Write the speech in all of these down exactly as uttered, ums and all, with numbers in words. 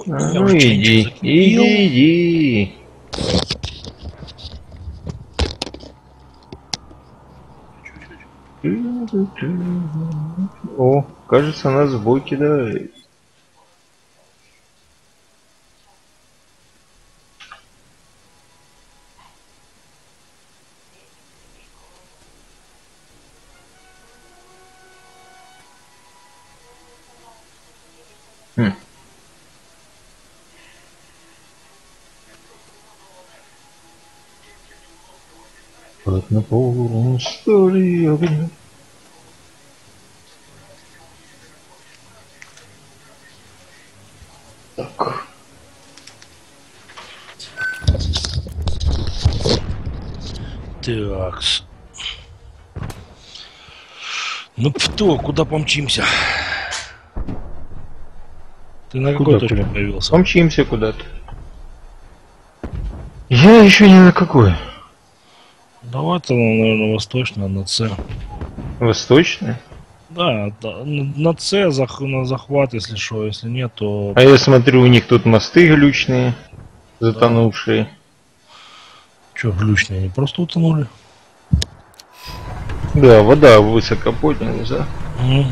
А, Я ну уже иди, чайничек закипел. иди, иди. О, кажется, нас в бой кидает. Хм. Под напором стали огня. Так. Такс. Ну кто, куда помчимся? Ты на какой Куда, точке куда? появился? Помчимся куда-то. Я еще ни на какой. Давай-то, наверное, восточно, на С. Восточный? Да, да, на на С, зах, на захват, если что, если нет, то... А я смотрю, у них тут мосты глючные, Да. затонувшие. Че, глючные, они просто утонули? Да, вода высоко поднялась, да? Мгм.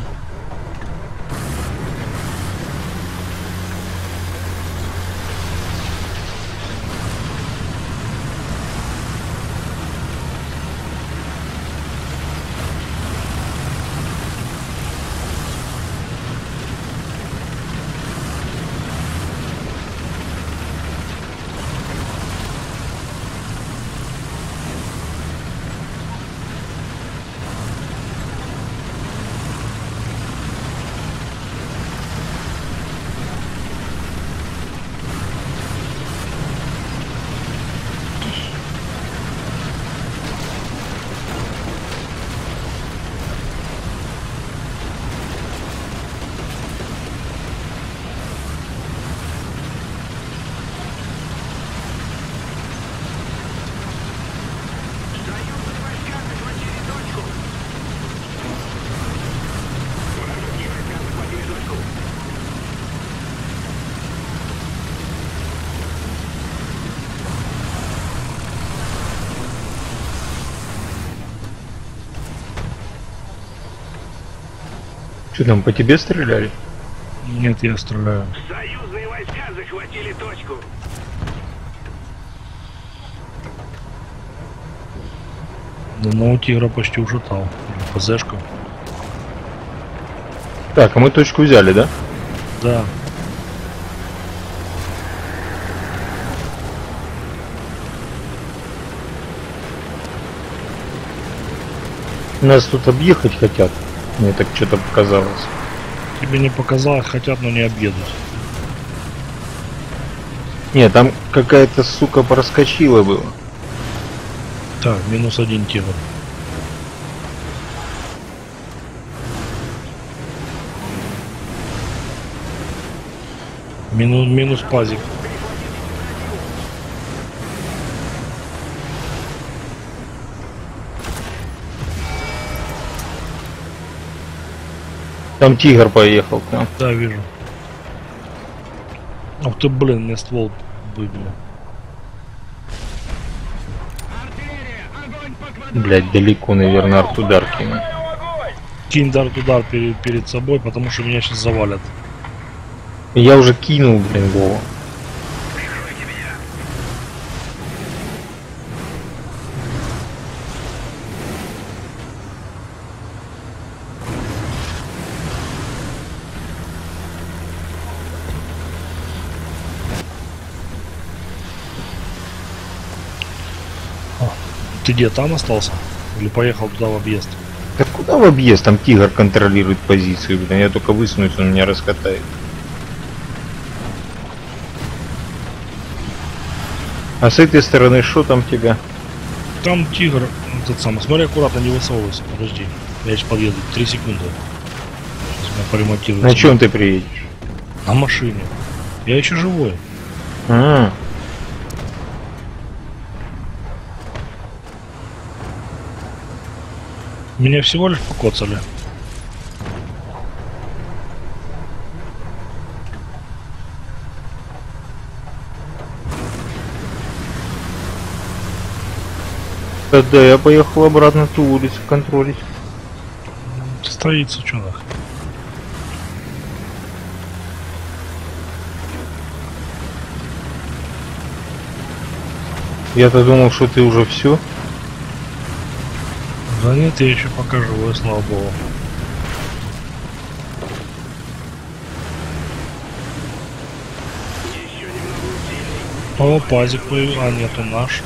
Что там, по тебе стреляли? Нет, я стреляю. Союзные войска захватили точку. Да, ну, у тигра почти ушатал. ПЗшка. Так, а мы точку взяли, да? Да. Нас тут объехать хотят. Мне так что-то показалось. Тебе не показалось, хотят, но не объедут. Не, там какая-то сука проскочила была. Так, минус один тигр. Минус, минус пазик. Там тигр поехал к нам. Да, вижу. Ух ты, блин, мне ствол выбили. Блять, далеко, наверное, артудар кинул. Кинь дарт-удар перед, перед собой, потому что меня сейчас завалят. Я уже кинул, блин, Вова. Ты где, там остался? Или поехал туда в объезд? Да куда в объезд? Там тигр контролирует позицию, блин. Я только высунусь, он меня раскатает. А с этой стороны что там тебя? Там тигр, тот самый. Смотри, аккуратно, не высовывайся. Подожди. Я сейчас подъеду. Три секунды. Сейчас меня поремонтируют. На чем ты приедешь? На машине. Я еще живой. А, Меня всего лишь покоцали. Тогда я поехал обратно ту улицу контролить. Стоится, чё нахуй. Я-то думал, что ты уже все. Да нет, я еще пока живой, слава богу. Еще немного усилий. О, пазик появился. А, нету наш.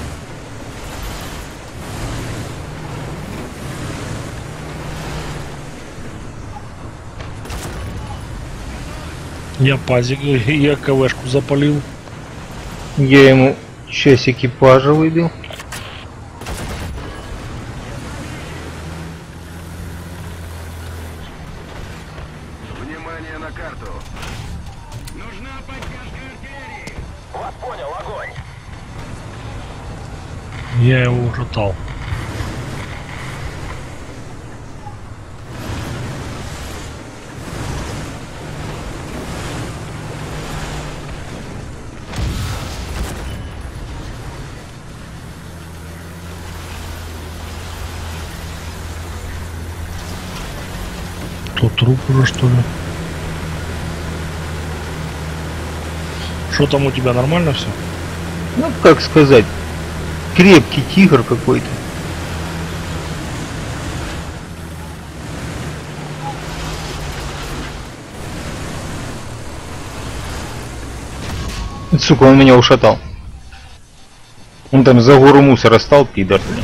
Я пазик, я КВшку запалил. Я ему часть экипажа выбил. Внимание на карту. Нужна поддержка артиллерии. Вас понял, огонь. Я его ужатал. Тут труп уже, что ли? Что там у тебя, нормально все? Ну, как сказать, крепкий тигр какой-то. Сука, он меня ушатал. Он там за гору мусора стал, пидор, блин.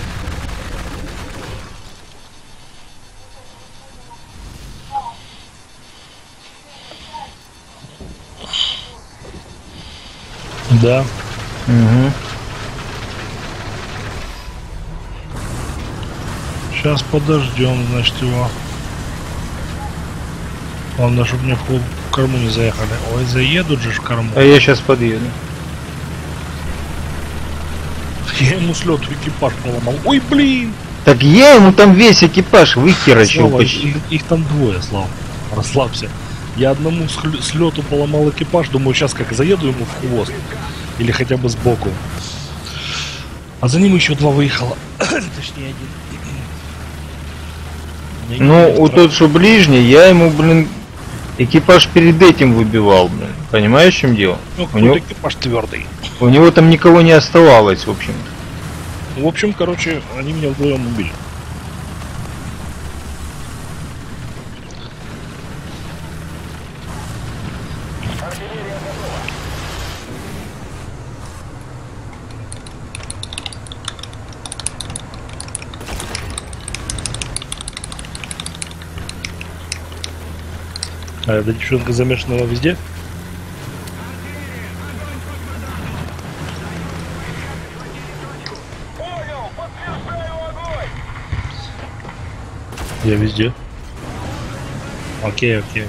Да. Угу. Сейчас подождем, значит, его. Главное, чтобы мне в корму не заехали. Ой, заедут же в корму. А я сейчас подъеду. Я ему с лету экипаж поломал. Ой, блин! Так я ему там весь экипаж выхерачил Слава, почти. их, их там двое, Слава. Расслабься. Я одному с, хлё- с лету поломал экипаж. Думаю, сейчас как заеду ему в хвост. Или хотя бы сбоку. А за ним еще два выехало. Точнее, один. Мне Ну, не у страшно. тот, что ближний, я ему, блин, экипаж перед этим выбивал, блин. Понимаешь, в чем дело? Ну, У кто него, экипаж твердый. у него там никого не оставалось, в общем. В общем, короче, они меня вдвоем убили. А эта девчонка замешанного везде? Понял, подтверждаю огонь. Я везде. Окей, окей.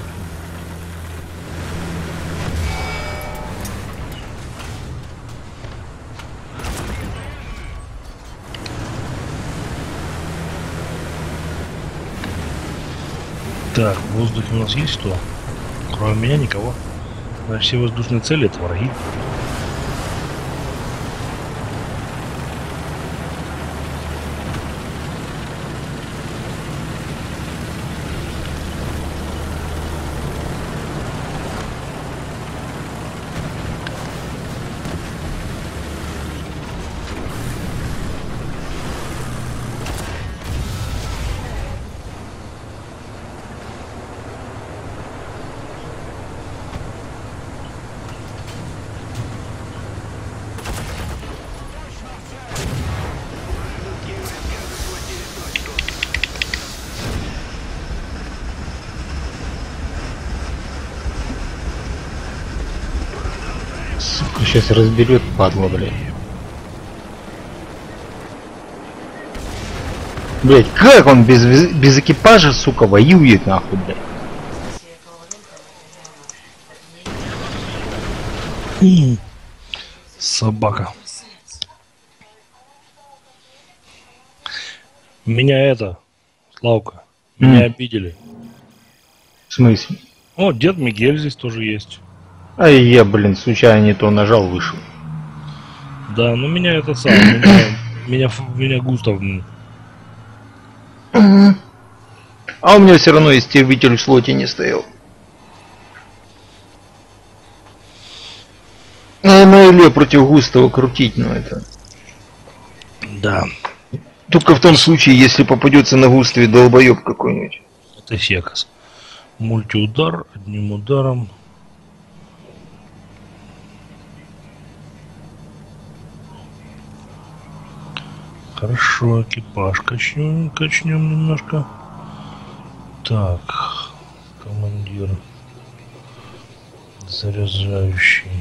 Так, в воздухе у нас есть кто? Кроме меня никого. Значит, все воздушные цели это враги. Сука, сейчас разберет, падла, блядь. Блять, как он без, без экипажа, сука, воюет, нахуй, блядь. Собака. Меня это, Славка, меня М. обидели. В смысле? О, дед Мигель здесь тоже есть. А я, блин, случайно не то нажал, вышел. Да, ну меня это сам, меня, Меня, ф- меня Густав... м, А у меня все равно истребитель в слоте не стоял. На на Иле против Густава крутить, ну это... Да, Только в том случае, если попадется на Густаве долбоеб какой-нибудь. это Секас. Мультиудар одним ударом. Хорошо, экипаж качнем, качнем немножко. Так, командир. Заряжающий.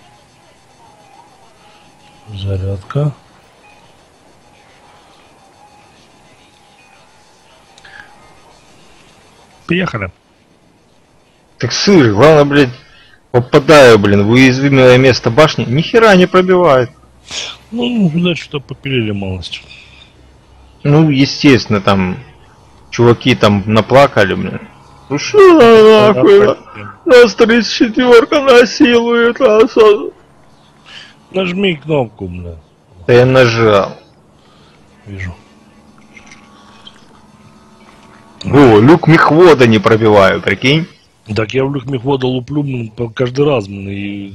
Зарядка. Приехали. Так сыр, главное, блядь, попадаю, блин, в уязвимое место башни, ни хера не пробивает. Ну, видать, что попилили малость. Ну, естественно, там чуваки там наплакали, блин. Ну что нахуй? Нас тридцать четверка насилует, нас. Нажми кнопку, бля. Да я нажал. Вижу. О, люк мехвода не пробиваю, прикинь. Так я в люк мехвода луплю, блин, по- каждый раз, блин, и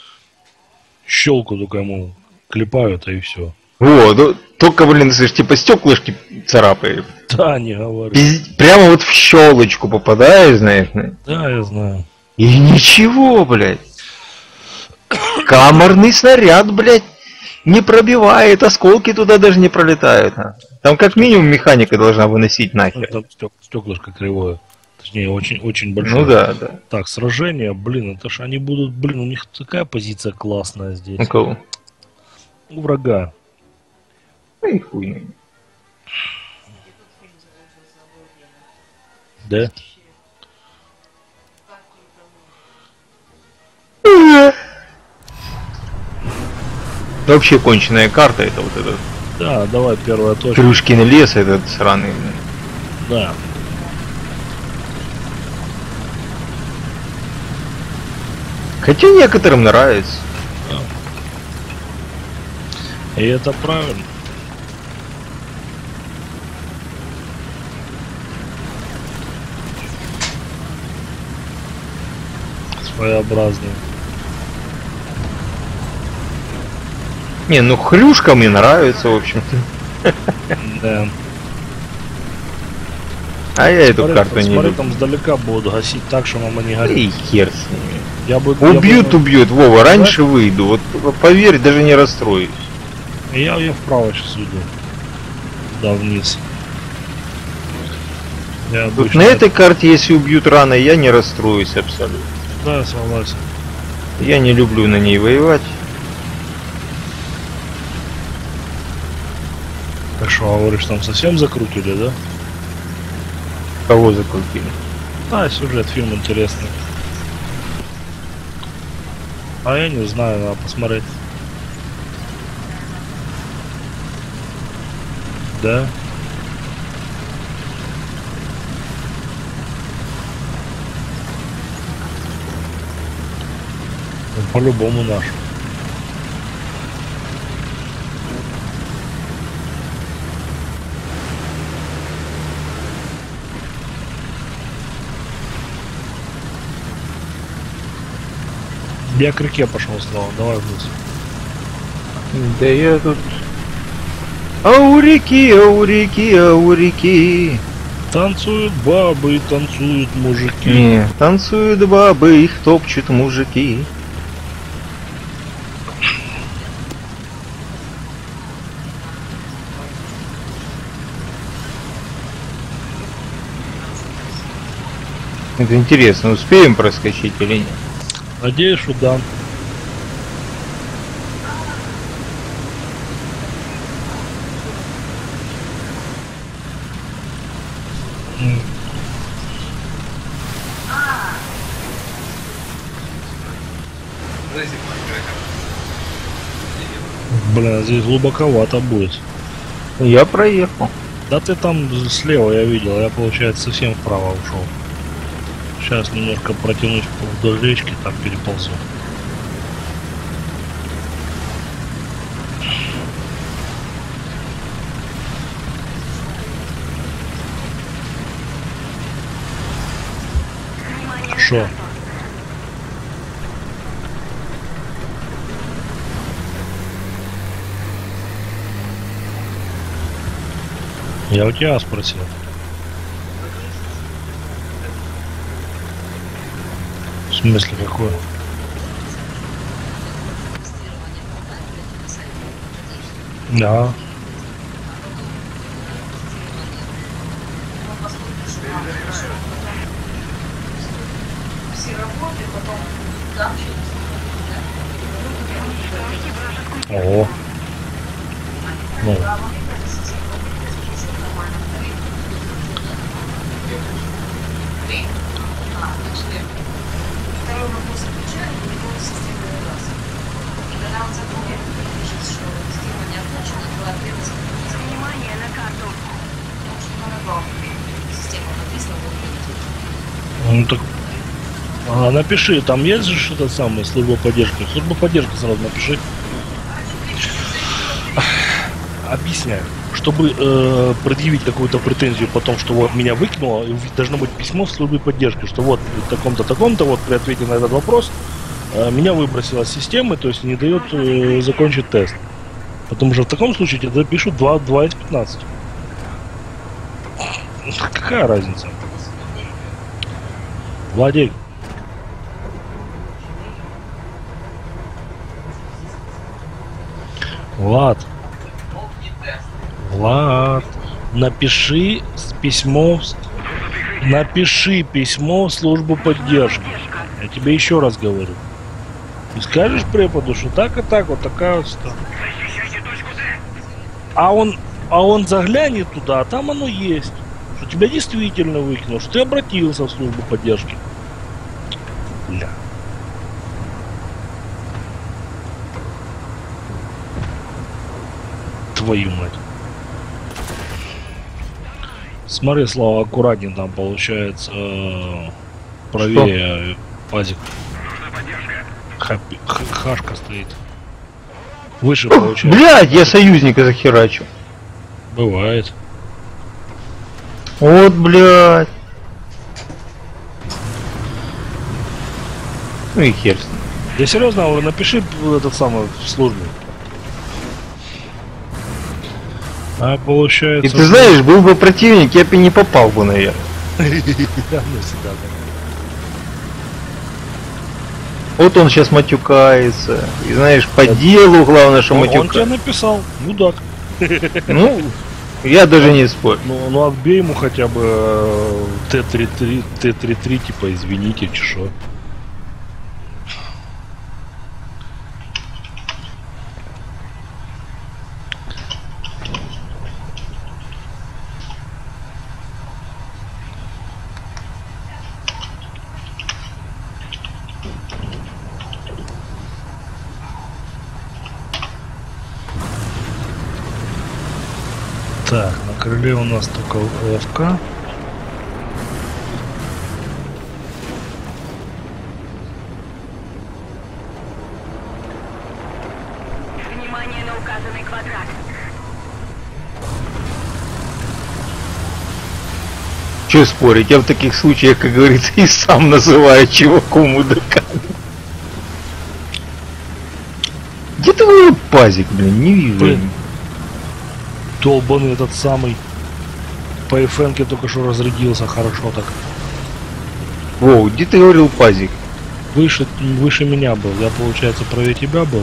щелку только ему клепают, и все. О, да, только, блин, слышь, типа стеклышки царапает. Да, не говори. Пиз- Прямо вот в щелочку попадаешь, знаешь. ну. Да, я знаю. И ничего, блядь. Камерный снаряд, блядь, не пробивает, осколки туда даже не пролетают. а. Там как минимум механика должна выносить Ну, нахер. там стек- стеклышко кривое. Точнее, очень, очень большое. Ну да, да. Так, сражение, блин, это ж они будут, блин, у них такая позиция классная здесь. У кого? У врага. Ну и хуй. Да? Вообще конченая карта, это вот этот Да, давай первая точка. Крюшкин лес, этот сраный. блин. Да. Хотя некоторым нравится. И это правильно. Своеобразный. Не, ну хрюшка мне нравится, в общем-то. Да. А я эту Смотри, карту не смотри, люблю. там сдалека будут гасить так, что мама не Да горит. и хер с ними. Я бы, я Убьют, бы- убьют, Вова, раньше выйду. Вот поверь, даже не расстроюсь. Я ее вправо сейчас иду. Да, вниз. Я Вот обычно... на этой карте, если убьют рано, я не расстроюсь абсолютно. Да, я согласен. Я не люблю на ней воевать. Так что, а говоришь, там совсем закрутили, да? Кого закрутили? А, сюжет, фильм интересный. А я не знаю, надо посмотреть. Да? Ну, по-любому наш. Я к реке пошел снова, давай вниз. Да я тут... А у реки, а у реки, а у реки. Танцуют бабы и танцуют мужики. Не, танцуют бабы, их топчут мужики. Это интересно, успеем проскочить или нет? Надеюсь, что да. М. Блин, здесь глубоковато будет. Я проехал. Да ты там слева, я видел, я, получается, совсем вправо ушел. Сейчас немножко протянусь вдоль речки, там переползу. Шо? Я у тебя спросил. В смысле какое? Да. Ого. Ну. Второй вопрос отвечаю, не было системы раз. И когда он закончил, пишет, что система не отлучена, то ответить внимание на карту. Потому что надо было система написана, вот Ну так. А, напиши, там есть же что-то самое, служба поддержки. Служба поддержки сразу напиши. Объясняю. Чтобы э, предъявить какую-то претензию по тому, что вот меня выкинуло, должно быть письмо в службе поддержки, что вот при таком-то, таком-то, вот при ответе на этот вопрос э, меня выбросило с системы, то есть не дает э, закончить тест. Потому что в таком случае тебе запишут два, два из пятнадцати. Какая разница? Владик. Влад. Влад. Напиши с письмо. в- Напиши письмо в службу поддержки. Я тебе еще раз говорю. И скажешь преподу, что так и так, вот такая вот ситуация. А он, а он заглянет туда, а там оно есть. Что тебя действительно выкинуло, что ты обратился в службу поддержки. Бля. Твою мать. Смотри, Слава, аккуратнее там получается э, правее пазик. Хапи- х- Хашка стоит. Выше получается. Блядь, я союзника захерачу. Бывает. Вот, блядь. Ну и хер с ним. Я серьезно говорю, напиши этот самый в службе. А получается... И ты знаешь, был бы противник, я бы и не попал бы, наверное. Ну, всегда так. Вот он сейчас матюкается. И знаешь, по делу главное, что Он, он тебе матюкается. написал, мудак. Ну, я даже не спорю. Ну, ну отбей ему хотя бы э, Т тридцать три, Т тридцать три, типа, извините, чешо. Так, на крыле у нас только ЛФК. Внимание на указанный квадрат. Че спорить, я в таких случаях, как говорится, и сам называю чуваком мудаками. Где твой пазик, блин, не вижу. Блин. Долбаный этот самый. По эф эн-ке только что разрядился хорошо так. Воу, где ты говорил пазик? Выше, выше меня был. Я, получается, правее тебя был.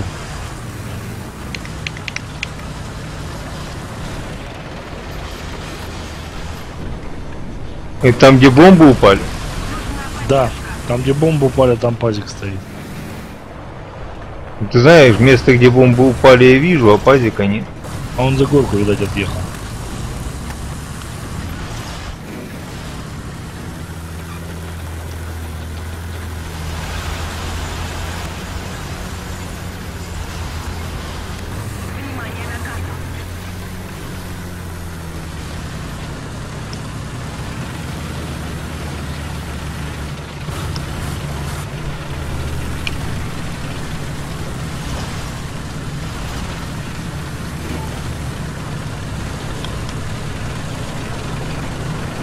И там, где бомбы упали? Да, там где бомбы упали, там пазик стоит. Ты знаешь, место, где бомбы упали, я вижу, а пазика нет. А он за горку, видать, отъехал. Внимание на карту.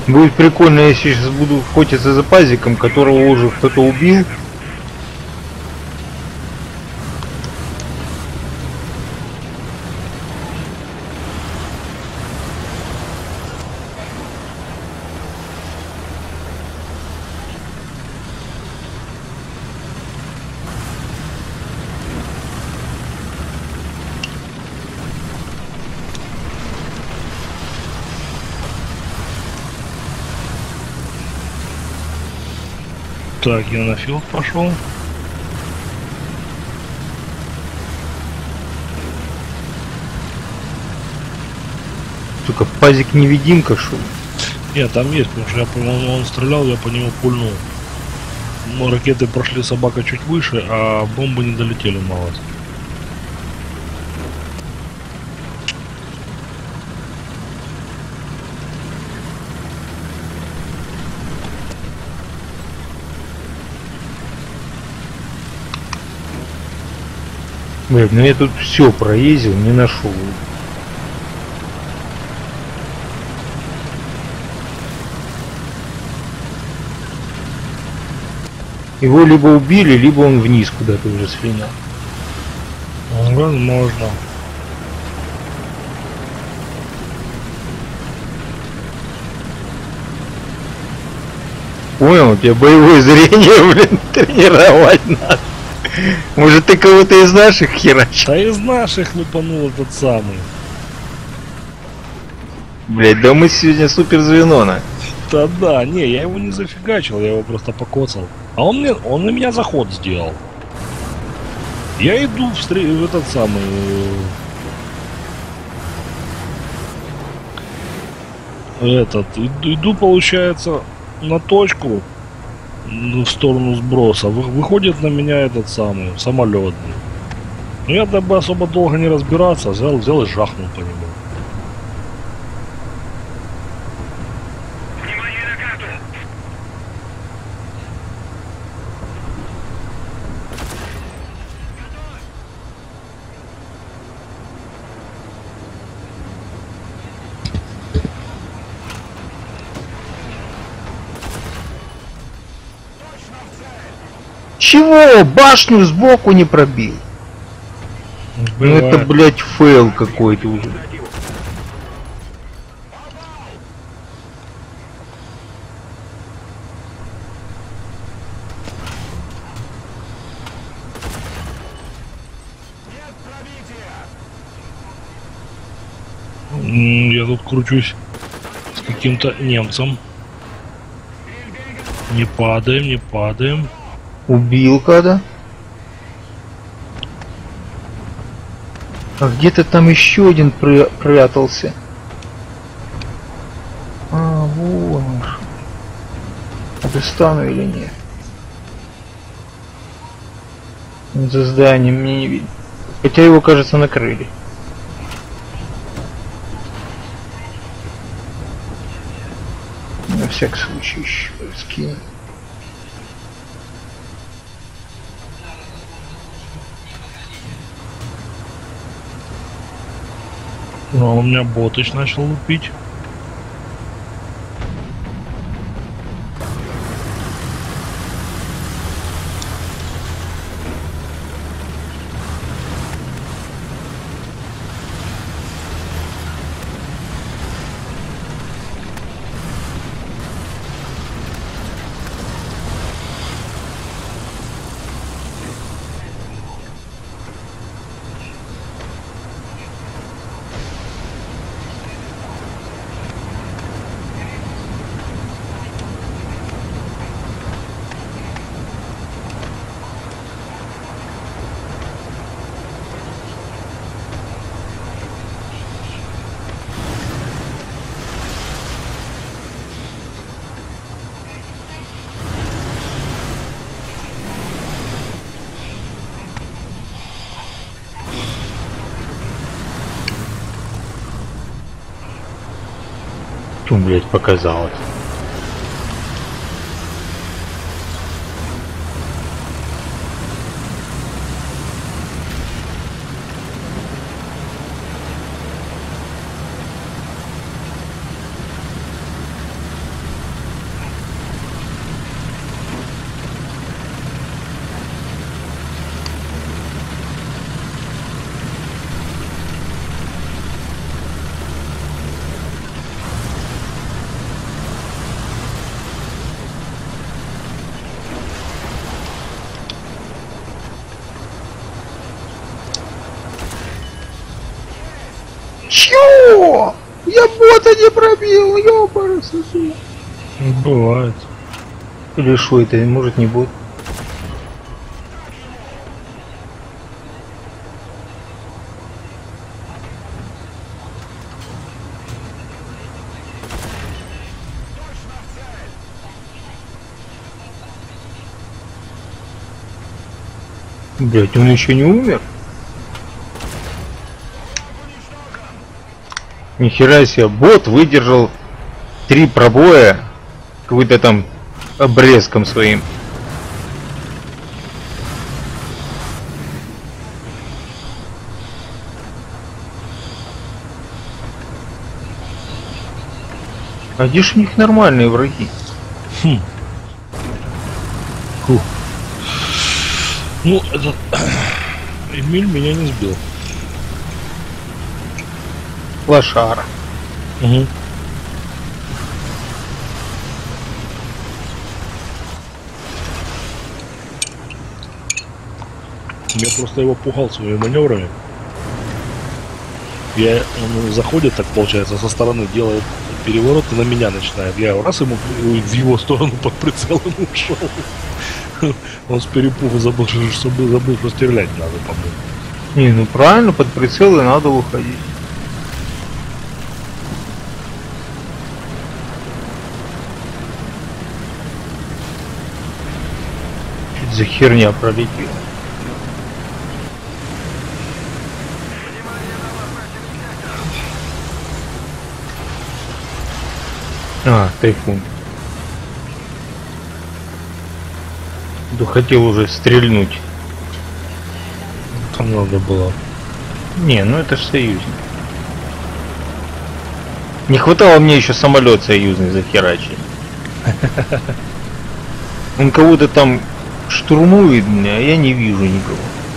Будет прикольно, если сейчас буду охотиться за пазиком, которого уже кто-то убил. Так, я на филд пошел. Сука, пазик невидимка, шо ли? Нет, там есть, потому что я понял, он стрелял, я по нему пульнул. Но ракеты прошли собака чуть выше, а бомбы не долетели мало. Блядь, ну я тут все проездил, не нашел. Его либо убили, либо он вниз куда-то уже слинял. Возможно. Понял, у тебя боевое зрение, блин, тренировать надо. Может, ты кого-то из наших херачишь? А из наших лупанул этот самый. Блять, да мы сегодня супер звено, на. Да да, не, я его не зафигачил, я его просто покоцал. А он мне, он на меня заход сделал. Я иду в, стр... в этот самый... Этот, иду, иду, получается, на точку в сторону сброса. Вы, выходит на меня этот самый самолет. Ну я, дабы особо долго не разбираться, взял, взял и жахнул по нему. Внимание на карту! Чего? Башню сбоку не пробил. Ну это, Бывает. блять, фейл какой-то уже. М, Я тут кручусь с каким-то немцем. Не падаем, не падаем. Убил когда? А где-то там еще один пря- прятался. А, вон он. А достану или нет? Он за зданием мне не видно. Хотя его, кажется, накрыли. На всякий случай еще скину. Ну, а у меня ботыч начал лупить. Ту, блять, показалось. Чё? Я бота не пробил, ёпарасосу. Бывает. Или что это, может не бот? Блять, он еще не умер? Нихера себе, бот выдержал три пробоя какой-то там обрезком своим. А где ж у них нормальные враги? Хм. Фу. Ну, этот Эмиль меня не сбил. Лошара. Угу. Я просто его пугал своими маневрами. Я, он заходит, так получается, со стороны делает переворот и на меня начинает. Я раз ему в его сторону под прицелом ушел. Он с перепугу забыл, что забыл, что стрелять надо, по-моему. Не, ну правильно, под прицелы надо выходить. Что за херня пролетела? А, тайфун. Да хотел уже стрельнуть. Там надо было. Не, ну это ж союзник. Не хватало мне еще самолет союзный захерачить. Он кого-то там штурмует меня, а я не вижу никого.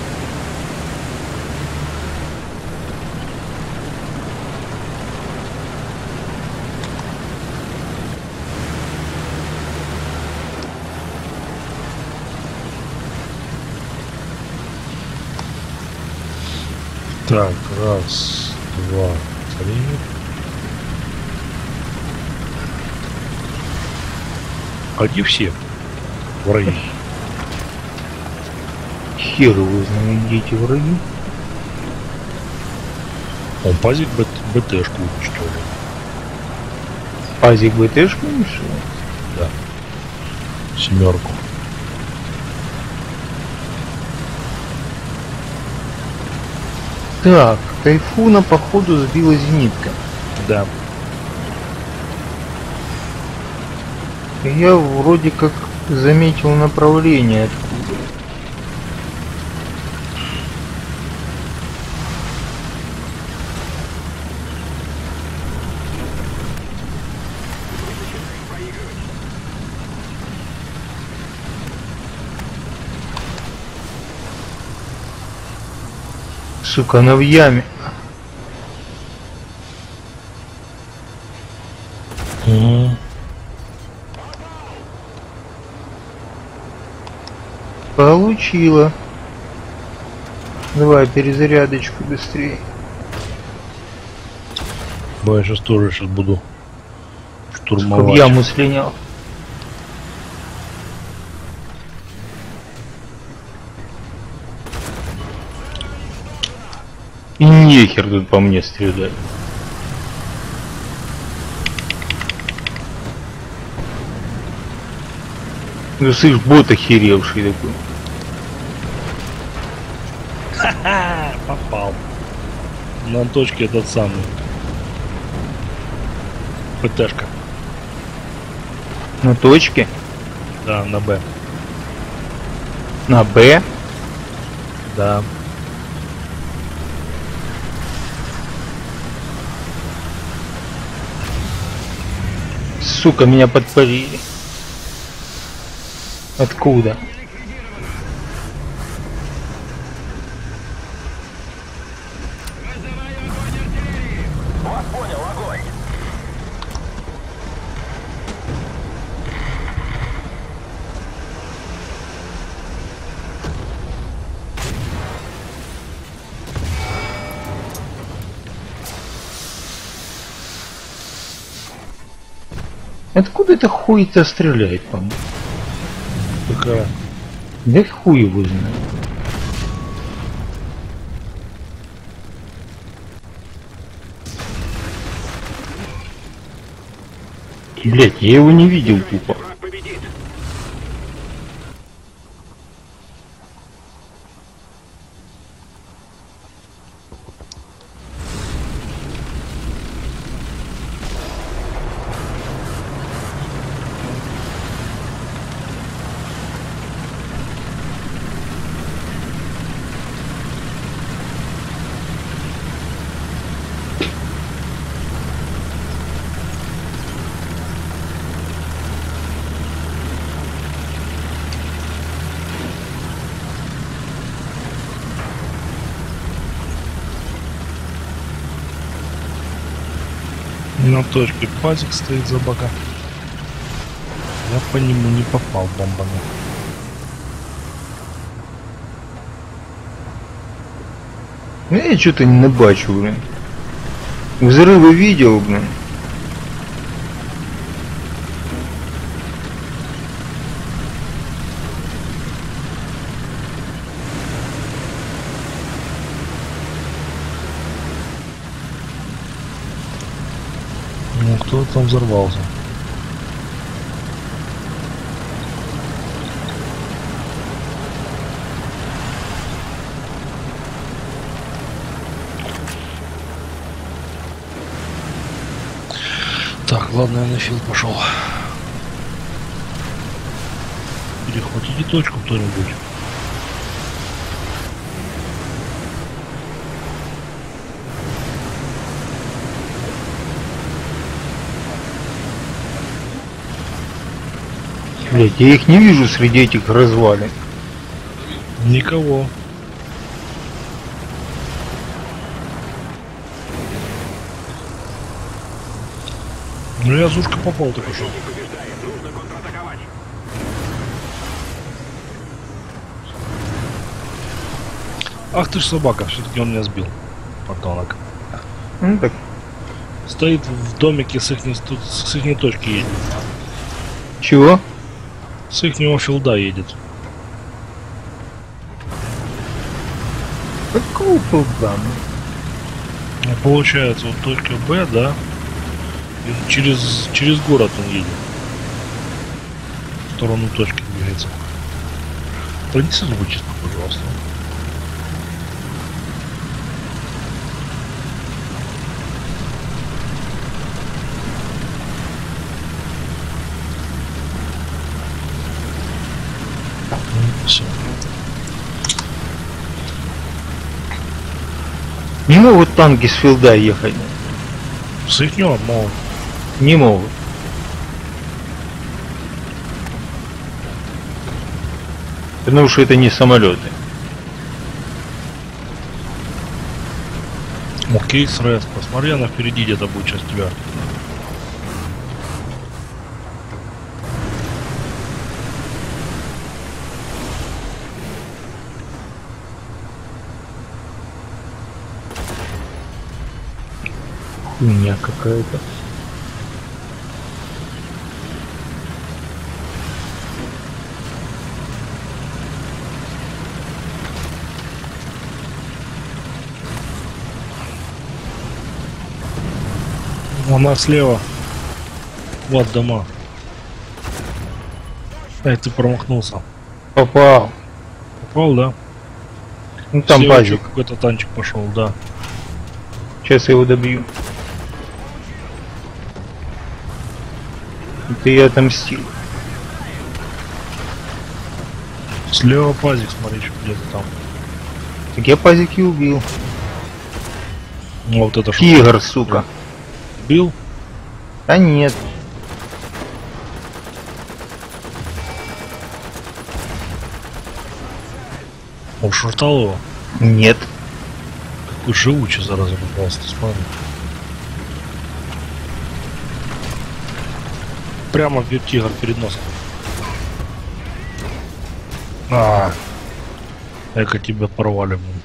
Так, раз, два, три. А где все враги? Хер его знает, где эти враги. Он пазик б- БТшку уничтожил. Пазик БТшку решил? Да. Семерку. Так, тайфуна походу сбила зенитка. Да. Я вроде как заметил направление откуда. Сука, она в яме. Угу. Получила. Давай перезарядочку быстрее. Я сейчас тоже сейчас буду Сука, в штурмовать. яму слинял. И нехер тут по мне стрелять. Ну, слышь, бот охеревший такой. Ха-ха, попал. На точке этот самый. ПТшка. На точке? Да, на Б. На Б? Да. Сука, меня подпалили. Откуда? Вас понял, огонь! Откуда это хуй-то стреляет по мне? Такая. Да хуй его знает. Блять, я его не видел тупо. Враг победит. На точке пазик стоит за бока. Я по нему не попал бомбами. Я что-то не бачу, блин. Взрывы видел, блин. Ну, кто там взорвался? Так, ладно, я на фил пошел. Перехватите точку кто-нибудь. Блять, я их не вижу среди этих развалин. Никого. Ну я зушка попал только что. Побеждаем. Нужно контратаковать. Ах ты ж собака, все-таки он меня сбил. Подонок. Ну так. Стоит в домике с их, с их точки едет. Чего? С ихнего филда едет. Какого полда? Ну, получается, вот точка Б, да? И через, через город он едет. В сторону точки двигается. Принеси зубочистку, пожалуйста. Все. Не могут танки с филда ехать. С ихнего могут. Не могут. Потому что это не самолеты. Окей, срез. Посмотри, она впереди где-то будет сейчас тебя. Хуйня какая-то. Она слева. Вот дома. Эй, ты промахнулся. Попал. Попал, да? Ну там Слева пазик. какой-то танчик пошел, да. Сейчас я его добью. Это я отомстил. Слева пазик, смотри, что где-то там. Так я пазики убил. Ну, вот это что? Тигр, сука. Бил? А нет. Он шуртал его? Нет. Какой живучий, зараза, попался, ты смотри. Прямо в тигр перед носом. А, эко тебя порвали, блин.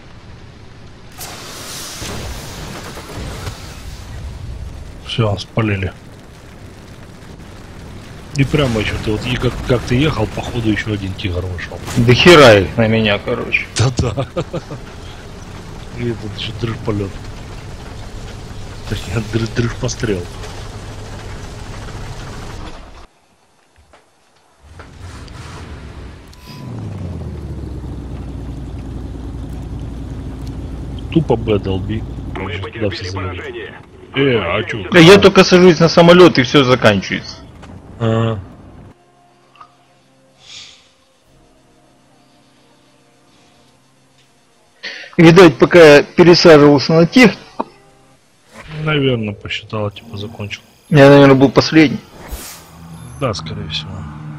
Все, спалили. И прямо еще ты вот и как, как ты ехал, походу еще один тигр вышел. До хера их на меня, короче. Да-да. И этот еще дрыж полет. Точнее, дрыж, дрыж пострел. Тупо Б долби. Мы Сейчас туда все потерпели залезут. поражение. Э, а чё? Да я только сажусь на самолет и все заканчивается. А, Видать, пока я пересаживался на тех, наверное, посчитала, типа, закончил. я, наверное, был последний. Да, скорее всего.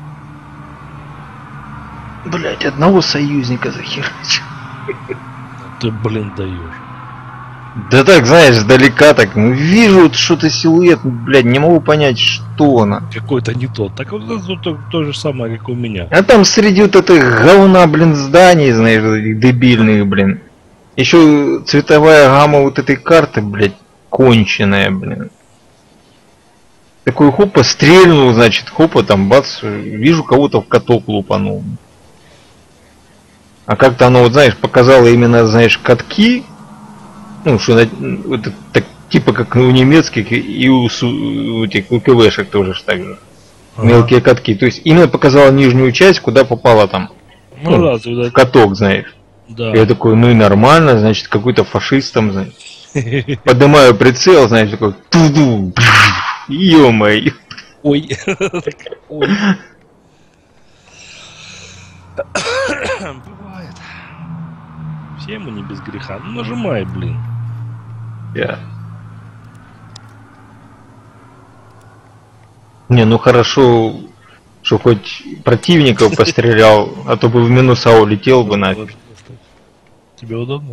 Блять, одного союзника захерачил. Ты, блин, даешь. Да так, знаешь, сдалека так, ну, вижу вот что-то силуэт, блядь, не могу понять, что она. Какой-то не тот. Так вот это то, то же самое, как у меня. А там среди вот этих говна, блин, зданий, знаешь, вот этих дебильных, блин. Еще цветовая гамма вот этой карты, блядь, конченая, блин. Такой хопа, стрельнул, значит, хопа, там, бац, вижу, кого-то в каток лупанул. А как-то оно, вот, знаешь, показало именно, знаешь, катки. Ну, что на- это так, типа как у немецких и у, су- у этих у КВшек тоже ж так же. Ага. Мелкие катки. То есть именно показала нижнюю часть, куда попала там. Ну, Ну, да, ты, в да, каток, знаешь. да. Я такой, ну и нормально, значит, какой-то фашист там, знаешь. Поднимаю прицел, знаешь, такой, туду, ё-моё. Ой. Ой. Бывает. Все мы не без греха. Ну, нажимай, блин. Я. Не, ну хорошо, что хоть противников пострелял, а то бы в минуса улетел бы нафиг. Тебе удобно?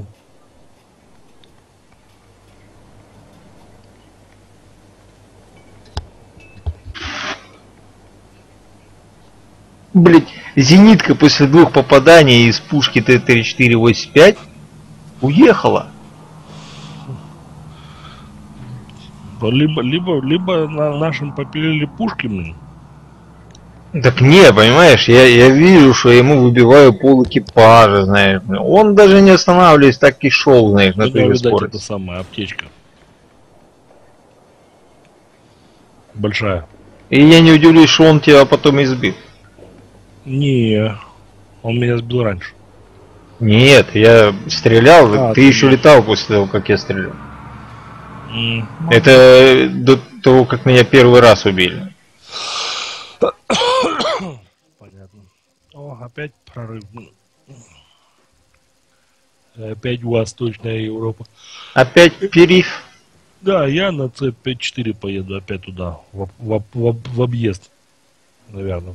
Блять, зенитка после двух попаданий из пушки Т тридцать четыре восемьдесят пять уехала. Либо, либо, либо на нашим попилили пушки, блин. Так не, понимаешь, я, я вижу, что ему выбиваю пол экипажа, знаешь. Он даже не останавливаясь, так и шел, знаешь, на У той него, же видать, это скорости. самая аптечка. Большая. И я не удивлюсь, что он тебя потом избил. Не, он меня сбил раньше. Нет, я стрелял, А, ты ты- еще летал после того, как я стрелял. М, Это до того, как меня первый раз убили. Понятно. О, опять прорыв. Опять Восточная Европа. Опять периф. Да, я на Ц пятьдесят четыре поеду опять туда, в, об- в, об- в, об- в объезд, наверное.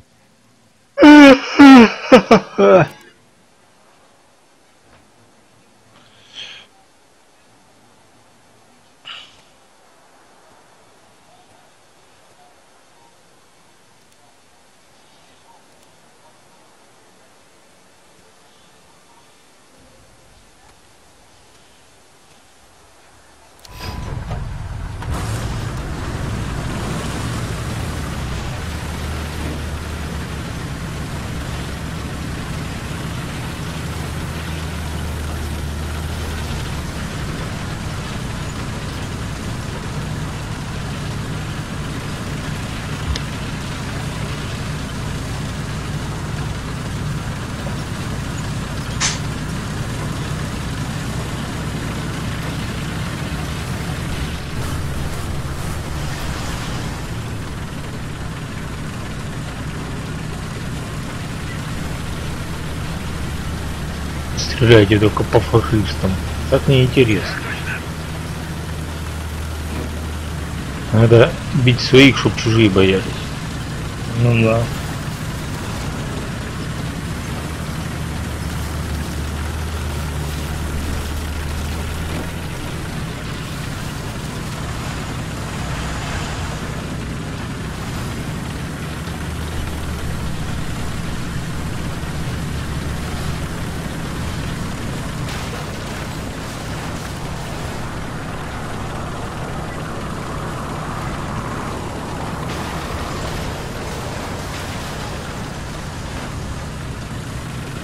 Стреляйте только по фашистам. Так неинтересно. Надо бить своих, чтоб чужие боялись. Ну да.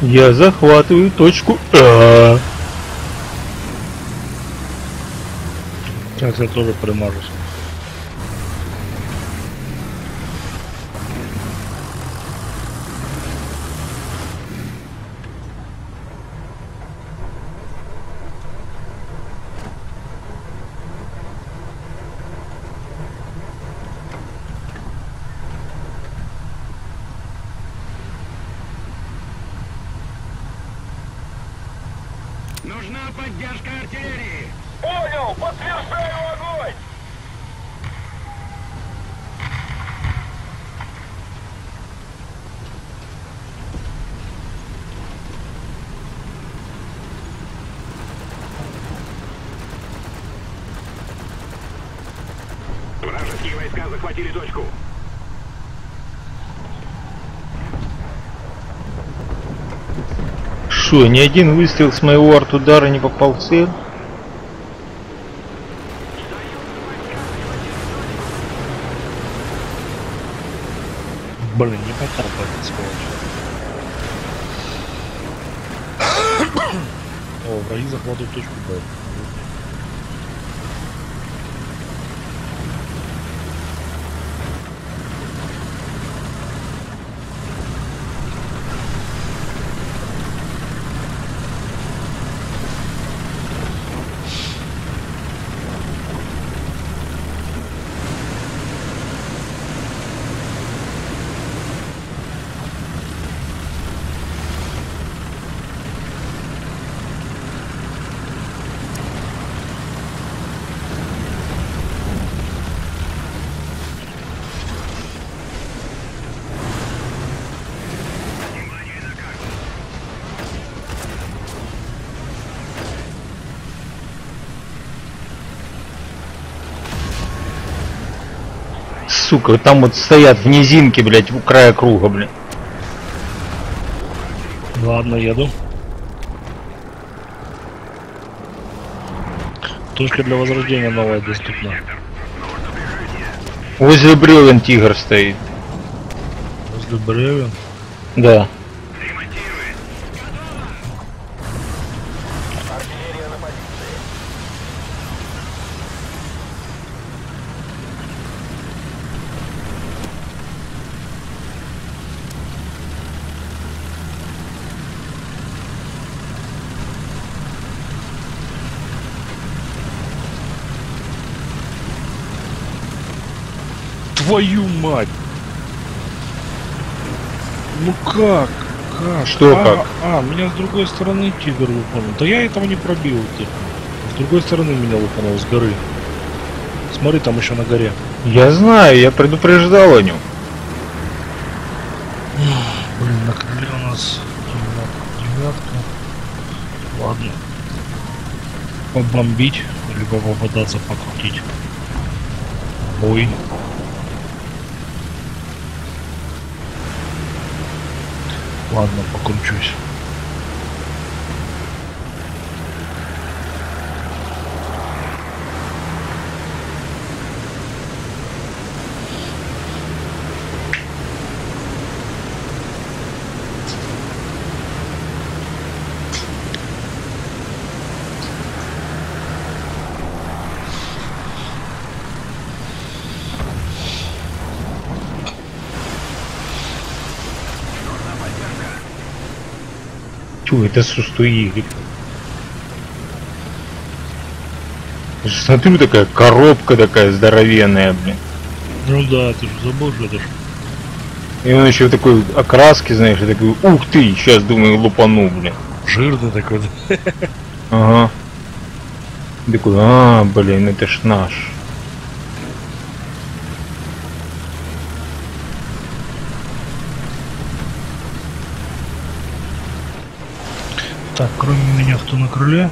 Я захватываю точку А. Сейчас я тоже примажусь. Нужна поддержка артиллерии. Понял, подтверждаю огонь. Вражеские войска захватили точку. Шо, ни один выстрел с моего арт-удара не попал в цель? Блин, не попал по этой сволочи. О, враги захватывают точку Б. Сука, там вот стоят в низинке, блядь, у края круга, блядь. Ладно, еду. Точка для возрождения новая доступна. Возле бревен тигр стоит. Возле бревен. Да. Твою мать! Ну как? Как? Что а, как? А, меня с другой стороны тигр выпал. Да я этого не пробил. Типа. С другой стороны меня выпал с горы. Смотри, там еще на горе. Я знаю, я предупреждал о нем. Блин, на крыле у нас девятка. Ладно. Побомбить, либо попытаться покрутить. Бой. Ладно, покручусь. Чё, это сустуи? Смотрю, такая коробка такая здоровенная, блин. Ну да, ты же забыл, что это ж. И он еще в такой окраске, знаешь, и такой, ух ты, сейчас думаю, лупану, блин. Жирный такой. Ага. И такой, а, блин, это ж наш. Так, кроме меня кто на крыле?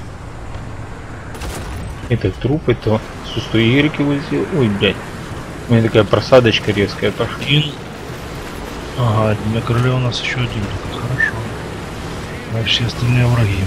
Это труп, это сустуирики возил. Ой, блядь. У меня такая просадочка резкая пошла. Один. Ага, на крыле у нас еще один только. Хорошо. А все остальные враги.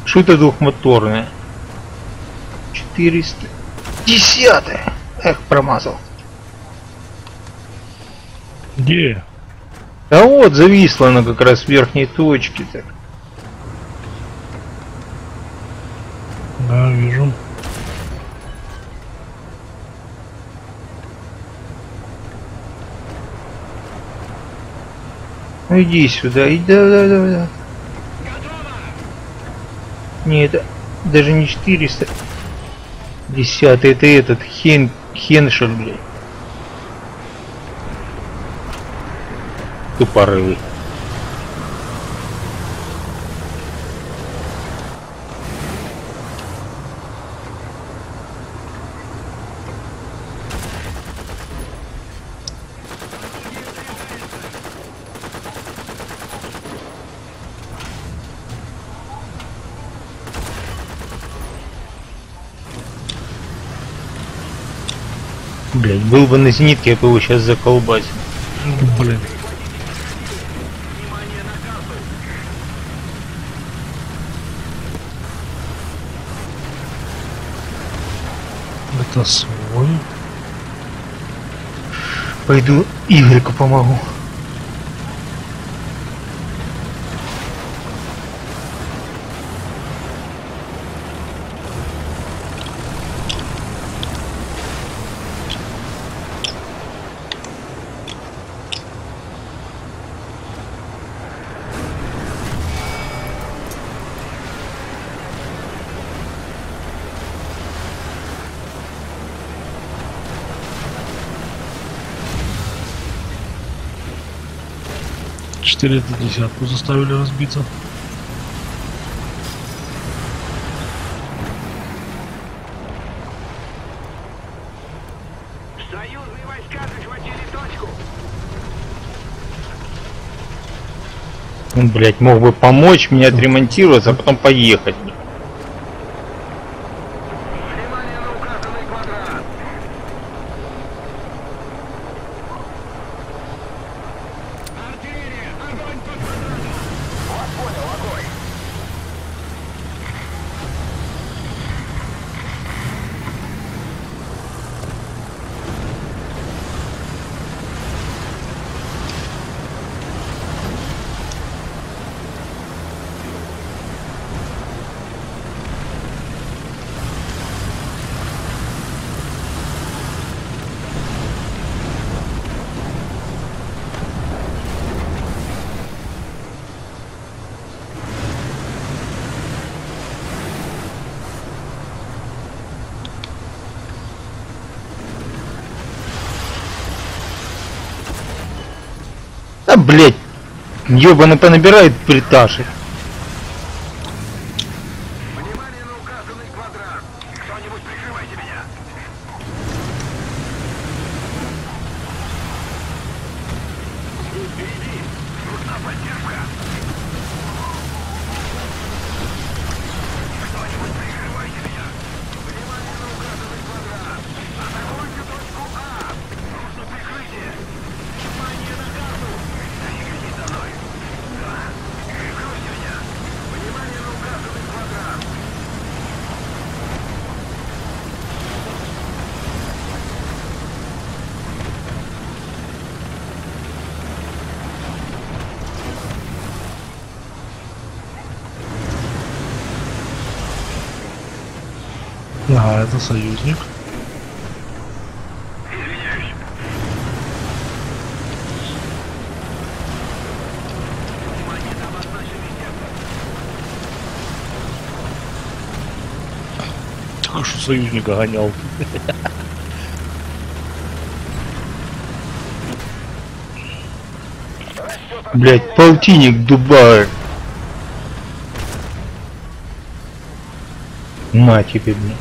Что это двухмоторное? четыреста. Десятое. Эх, промазал. Где? Да вот, зависла она как раз в верхней точке. Так. Да, вижу. Ну иди сюда, иди, да, да, да, да. Не, это даже не четыреста. Десятый, это этот, хен, хеншер, блядь. Тупорылый. Блять, был бы на зенитке, я бы его сейчас заколбасил. Блин. Это свой. Пойду Игорьку помогу. четыреста десятку заставили разбиться. Союзные войска захватили точку. Он, блять, мог бы помочь мне отремонтироваться, а потом поехать. Внимание на указанный квадрат. Артиллерия, огонь по квадрату. Вас понял, огонь. Да, блять, ёбаный понабирает бриташек. Внимание на указанный квадрат. Кто-нибудь прикрывайте меня. Впереди. Нужна поддержка. Кто-нибудь прикрывайте меня. Внимание на указанный квадрат. Атакуйте точку А. Нужно прикрытие. Внимание на карту. Двигайтесь за мной. Да. Прикройте меня. Внимание на указанный квадрат. А, это союзник. Извиняюсь. Внимание, там обозначенный сектор. Так что союзника гонял. Блять, полтинник Дубай. На тебе, блядь.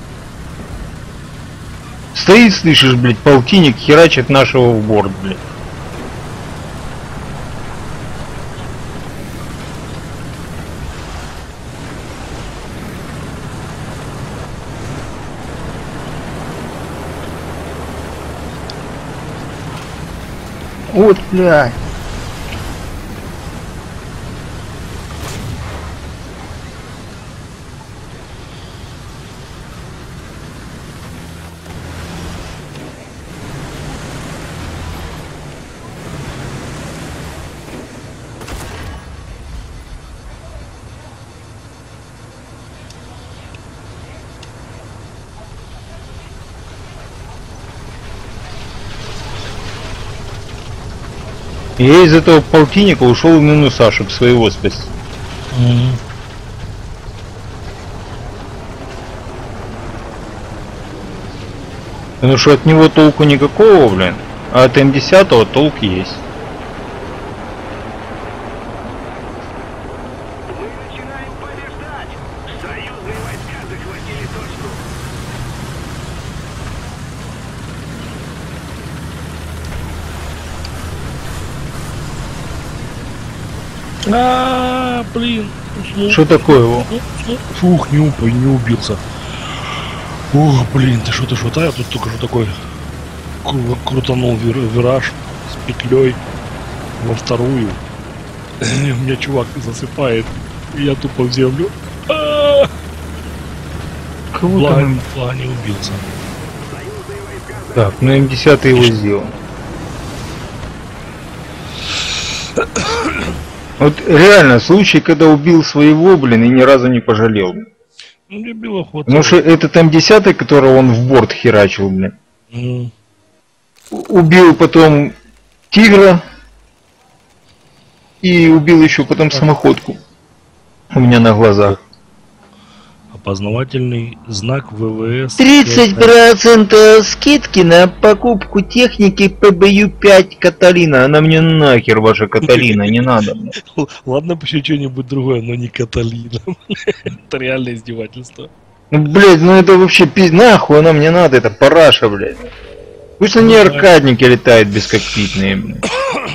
Стоит, слышишь, блядь, полтинник херачит нашего в борт, блядь. Вот, блядь. И я из этого полтинника ушел в минуса, чтобы своего спасти. Мгм. Потому что от него толку никакого, блин. А от эм десять толк есть. Мы начинаем побеждать! Союзные войска захватили точку! А, блин, уснул. Что такое его? Фух, не упал, не убился. Ох, блин, ты что, ты что, а я тут только что такой кру- крутанул вир- вираж с петлей во вторую. И у меня чувак засыпает, и я тупо в землю. А, Кого Благо, там? благо не убился. Так, ну эм десять его сделал. Вот реально случай, когда убил своего, блин, и ни разу не пожалел. Ну, мне было хватало. Потому что этот эм десять, которого он в борт херачил, блин, М, у- убил потом тигра и убил еще потом самоходку у меня на глазах. Опознавательный знак ВВС. тридцать процентов скидки на покупку техники пэ бэ ю пять Каталина. Она мне нахер, ваша Каталина, не надо мне. Л- Ладно, пусть что-нибудь другое, но не Каталина. Это реальное издевательство. Ну, блядь, ну это вообще пиз... Нахуй она мне надо, это параша, блядь. Пусть они аркадники летают бескокпитные, блядь.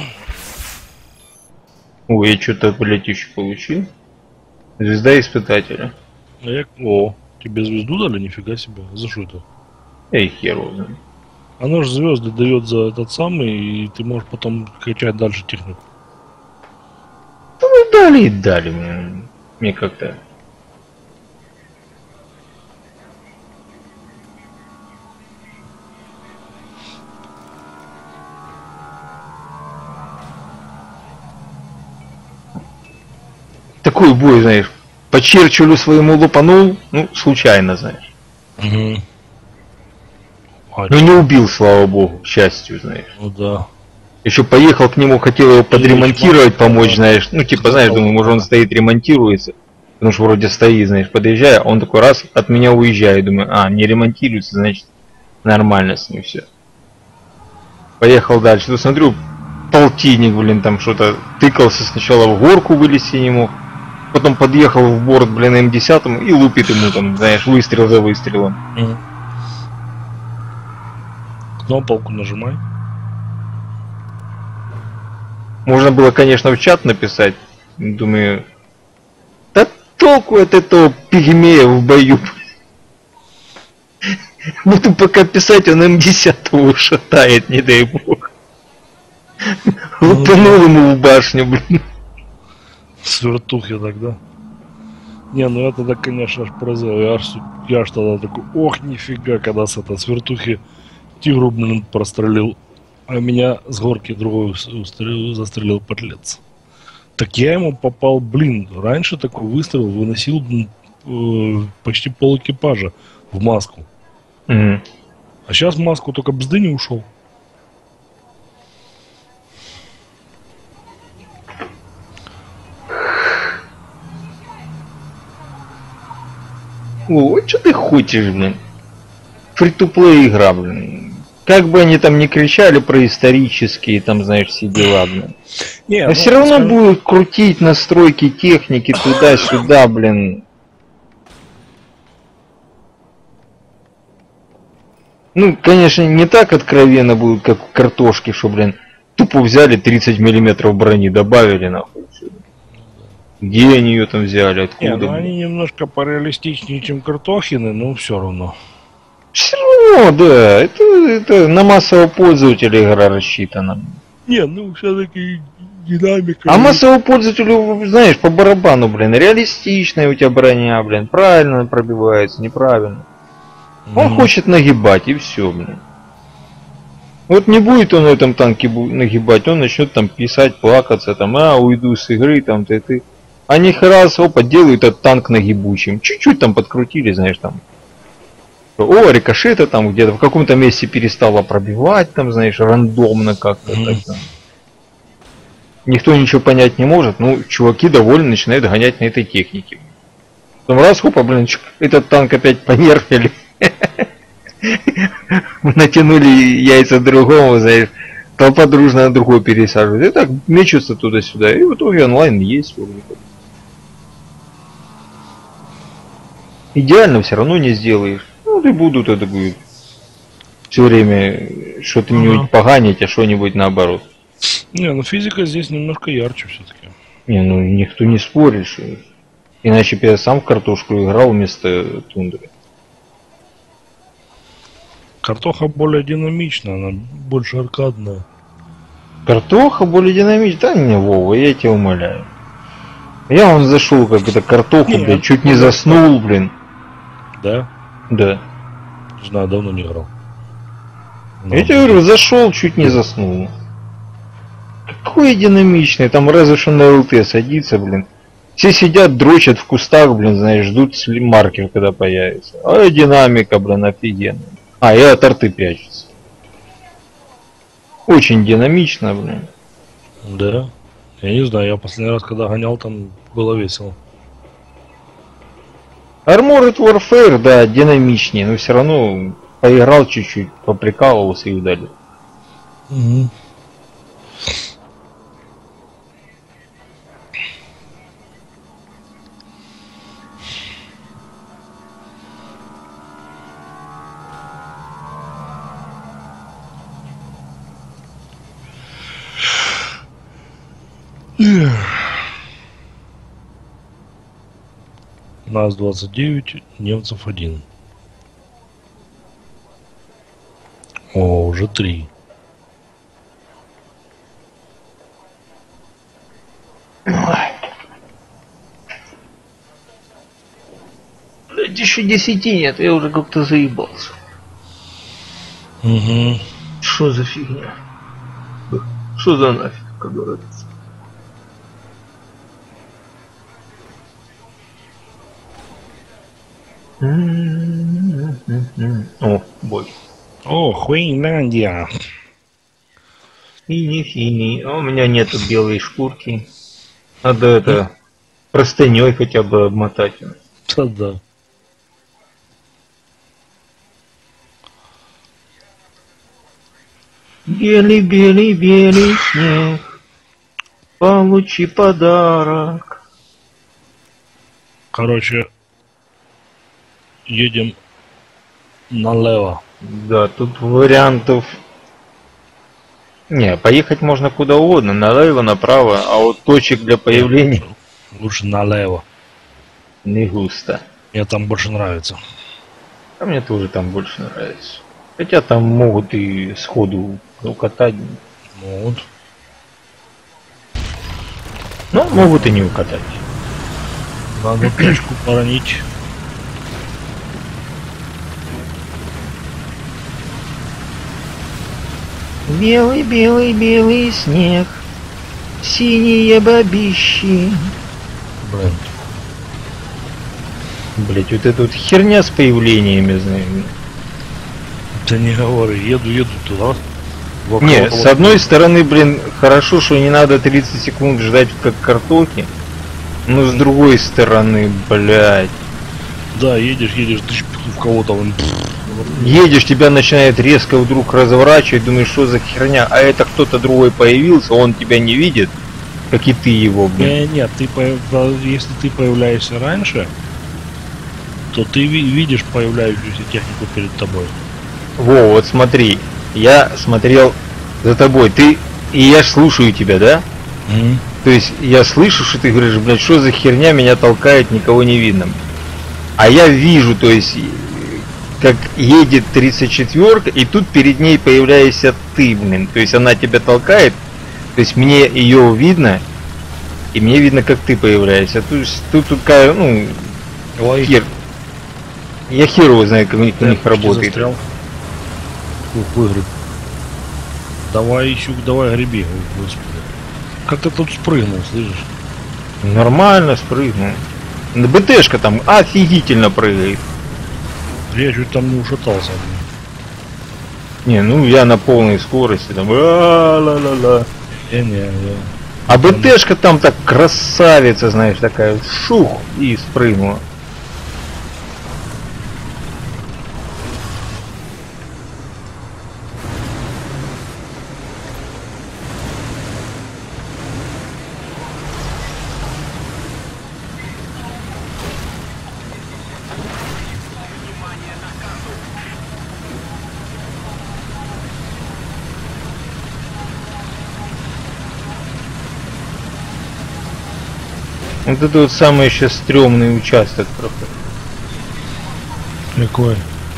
Ой, я что-то, блядь, еще получил. Звезда испытателя. А я... О, тебе звезду дали? Нифига себе. За что это? Эй, хер его знает. Оно же звезды дает за этот самый, и ты можешь потом качать дальше технику. Ну дали и дали мне. Мне как-то. Такой бой, знаешь, по Черчиллю своему лупанул, ну, случайно, знаешь. Угу. Но не убил, слава богу, к счастью, знаешь. Ну да. Еще поехал к нему, хотел его подремонтировать, помочь, знаешь. Ну, типа, знаешь, думаю, может он стоит, ремонтируется. Потому что вроде стоит, знаешь, подъезжая, он такой раз от меня уезжает. Думаю, а, не ремонтируется, значит, нормально с ним все. Поехал дальше. Тут смотрю, полтинник, блин, там что-то тыкался сначала в горку, вылезти не мог. Потом подъехал в борт, блин, эм десять и лупит ему там, знаешь, выстрел за выстрелом. Угу. Кнопку нажимай. Можно было, конечно, в чат написать. Думаю, да толку от этого пигмея в бою. Буду пока писать, он эм десять ушатает, не дай бог. Лупанул ему в башню, блин. С вертухи тогда. Не, ну я тогда, конечно, аж поразил. Я аж, я аж тогда такой, ох, нифига, когда с это, с вертухи тигру, блин, прострелил. А меня с горки другой устрелил, застрелил подлец. Так я ему попал, блин, раньше такой выстрел выносил, блин, э, почти пол экипажа в маску. Мгм. А сейчас в маску только бзды не ушел. О, что ты хочешь, блин? Фри-то-плей игра, блин. Как бы они там не кричали про исторические, там, знаешь, все дела, блин. Не, Но ну, все равно скажем, будут крутить настройки техники туда-сюда, блин. Ну, конечно, не так откровенно будут, как в картошке, что, блин, тупо взяли тридцать миллиметров брони, добавили, нахуй. Где они ее там взяли, Не, откуда? ну они немножко пореалистичнее, чем картохины, но все равно. Все равно, да, это, это на массового пользователя игра рассчитана. Не, ну все-таки динамика. А массовому пользователю, знаешь, по барабану, блин, реалистичная у тебя броня, блин, правильно пробивается, неправильно. Он Мгм. хочет нагибать, и все, блин. Вот не будет он на этом танке бу- нагибать, он начнет там писать, плакаться, там, а, уйду с игры, там, ты, ты. Они раз, опа, делают этот танк нагибучим. Чуть-чуть там подкрутили, знаешь, там. О, рикошета там где-то в каком-то месте перестало пробивать, там, знаешь, рандомно как-то. Мгм. Так, там. никто ничего понять не может, ну, чуваки довольно начинают гонять на этой технике. Потом раз, хопа, блин, чик, этот танк опять понерфили. Натянули яйца другому, знаешь, толпа дружно на другой пересаживает. И так мечутся туда-сюда. И в итоге онлайн есть. Идеально все равно не сделаешь. Ну, и будут это будет все время что-то Ага. нибудь поганить, а что-нибудь наоборот. Не, ну физика здесь немножко ярче все-таки. Не, ну никто не спорит, что... Иначе бы я сам в картошку играл вместо тундры. Картоха более динамичная, она больше аркадная. Картоха более динамичная? Да не, Вова, я тебя умоляю. Я вон зашел, как это картоху, Не, блядь, чуть не заснул, блин. Да? Да. Не знаю, давно не играл. Но- Я тебе говорю, зашел, чуть не заснул. Какой динамичный, там разве что на ЛТ садится, блин. Все сидят, дрочат в кустах, блин, знаешь, ждут сли- маркер, когда появится. А динамика, блин, офигенная. А, и от арты прячется. Очень динамично, блин. Да? Я не знаю, я последний раз, когда гонял, там было весело. Armored Warfare, да, динамичнее, но все равно поиграл чуть-чуть, поприкалывался и удалил. Угу. Нас двадцать девять, немцев один. О, уже три. Блядь, еще десяти нет, я уже как-то заебался. Угу. Что за фигня? Что за нафиг, как говорится? О, бой. О, Хуйляндия. Синий-синий. А у меня нету белой шкурки. Надо это простыней хотя бы обмотать. Да-да. Белый-белый-белый снег, получи подарок. Короче, едем налево. Да, тут вариантов... Не, поехать можно куда угодно, налево, направо, а вот точек для появления Лучше налево. не густо. Мне там больше нравится. А мне тоже там больше нравится. Хотя там могут и сходу укатать. Ну вот. Но могут и не укатать. Надо точку поронить. Белый-белый-белый снег, синие бабищи. Блин. Блять, вот эта вот херня с появлениями, знаешь. Да не говори, еду, еду туда. Вокруг Не, около- с одной стороны, блин, хорошо, что не надо тридцать секунд ждать как картохи. Но с другой стороны, блядь. Да, едешь, едешь, ты в кого-то вон. Едешь, тебя начинает резко вдруг разворачивать, думаешь, что за херня, а это кто-то другой появился, он тебя не видит, как и ты его, блин. Не, нет, ты появ- да, если ты появляешься раньше, то ты ви- видишь появляющуюся технику перед тобой. Во, вот смотри, я смотрел за тобой, ты, и я ж слушаю тебя, да? Мгм. То есть я слышу, что ты говоришь, блядь, что за херня меня толкает, никого не видно. А я вижу, то есть, как едет тридцать четвёрка, и тут перед ней появляешься ты, блин. То есть она тебя толкает, то есть мне ее видно, и мне видно, как ты появляешься. То есть тут такая, ну, Ой, хер. Я хер его знаю, как у них, у я них почти работает. застрял. Ух, выгреб. Давай еще, давай греби, о, господи. Как ты тут спрыгнул, слышишь? Нормально спрыгнул. БТшка там офигительно прыгает. Я чуть там не ушатался. Не, ну я на полной скорости там. А-ла-ла-ла. Не, не, я А БТшка там так красавица, знаешь, такая шух и спрыгнула. Вот это вот самый еще стрёмный участок просто. Какой?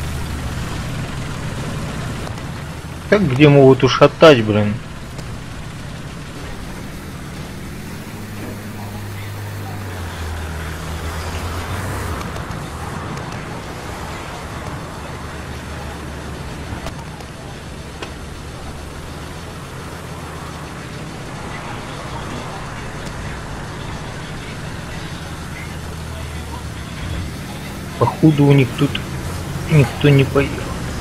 Так где могут ушатать, блин. Походу у них тут никто не поехал.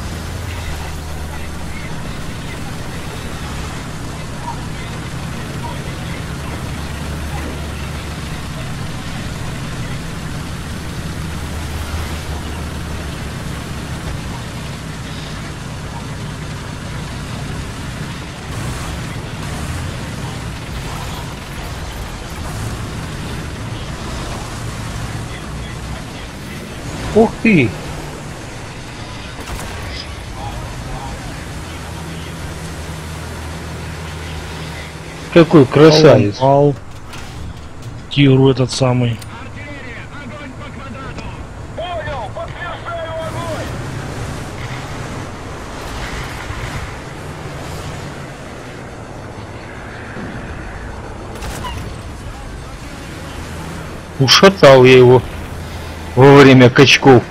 Ух ты! Какой красавец! Ал, тигру этот самый. Понял, подтверждаю огонь! Ушатал я его во время качков.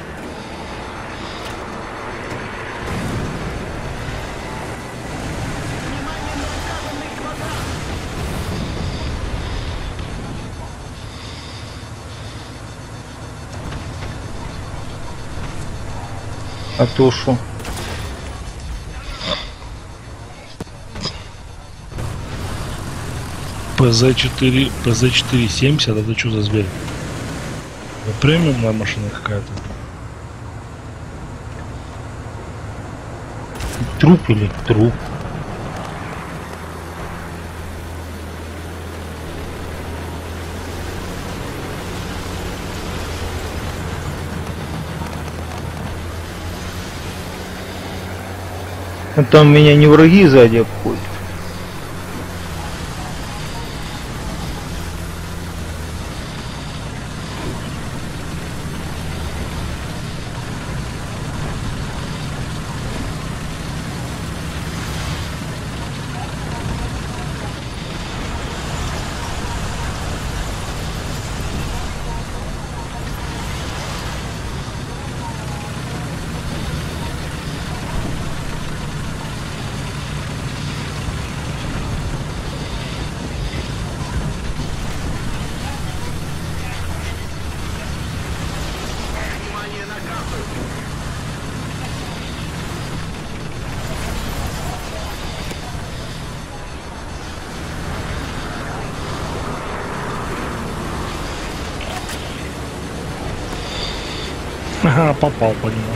А то шо? ПЗ четыре, ПЗ четыре семьдесят, это что за зверь? Это премиумная машина какая-то. Труп или труп? А там меня не враги сзади обходят. Ага, попал по нему.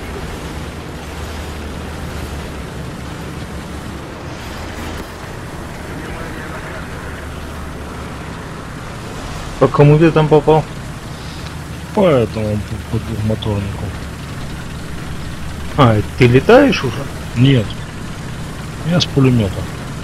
По кому ты там попал? По этому, по, по двухмоторнику. А, ты летаешь уже? Нет. Я с пулемета.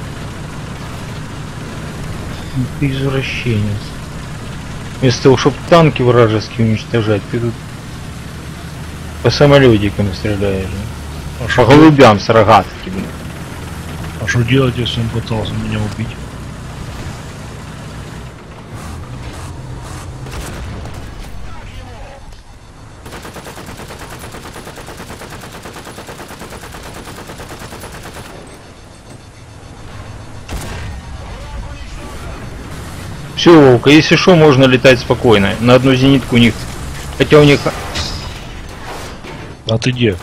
Ты извращенец. Вместо того, чтобы танки вражеские уничтожать, ты тут по самолетикам стреляешь. А По что голубям с рогатки, блин. а что делать, если он пытался меня убить? Все, Волка, если что, можно летать спокойно. На одну зенитку у них. Хотя у них. А ты где?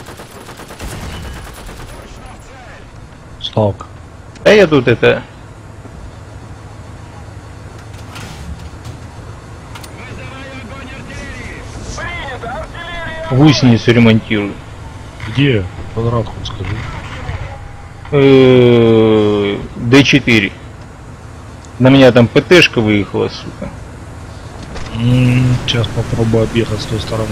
Славка. А я тут это. Гусеницу ремонтирую. Где? Квадрат хоть скажи. Э, Д четыре. На меня там ПТшка выехала, сука. М, Сейчас попробую объехать с той стороны.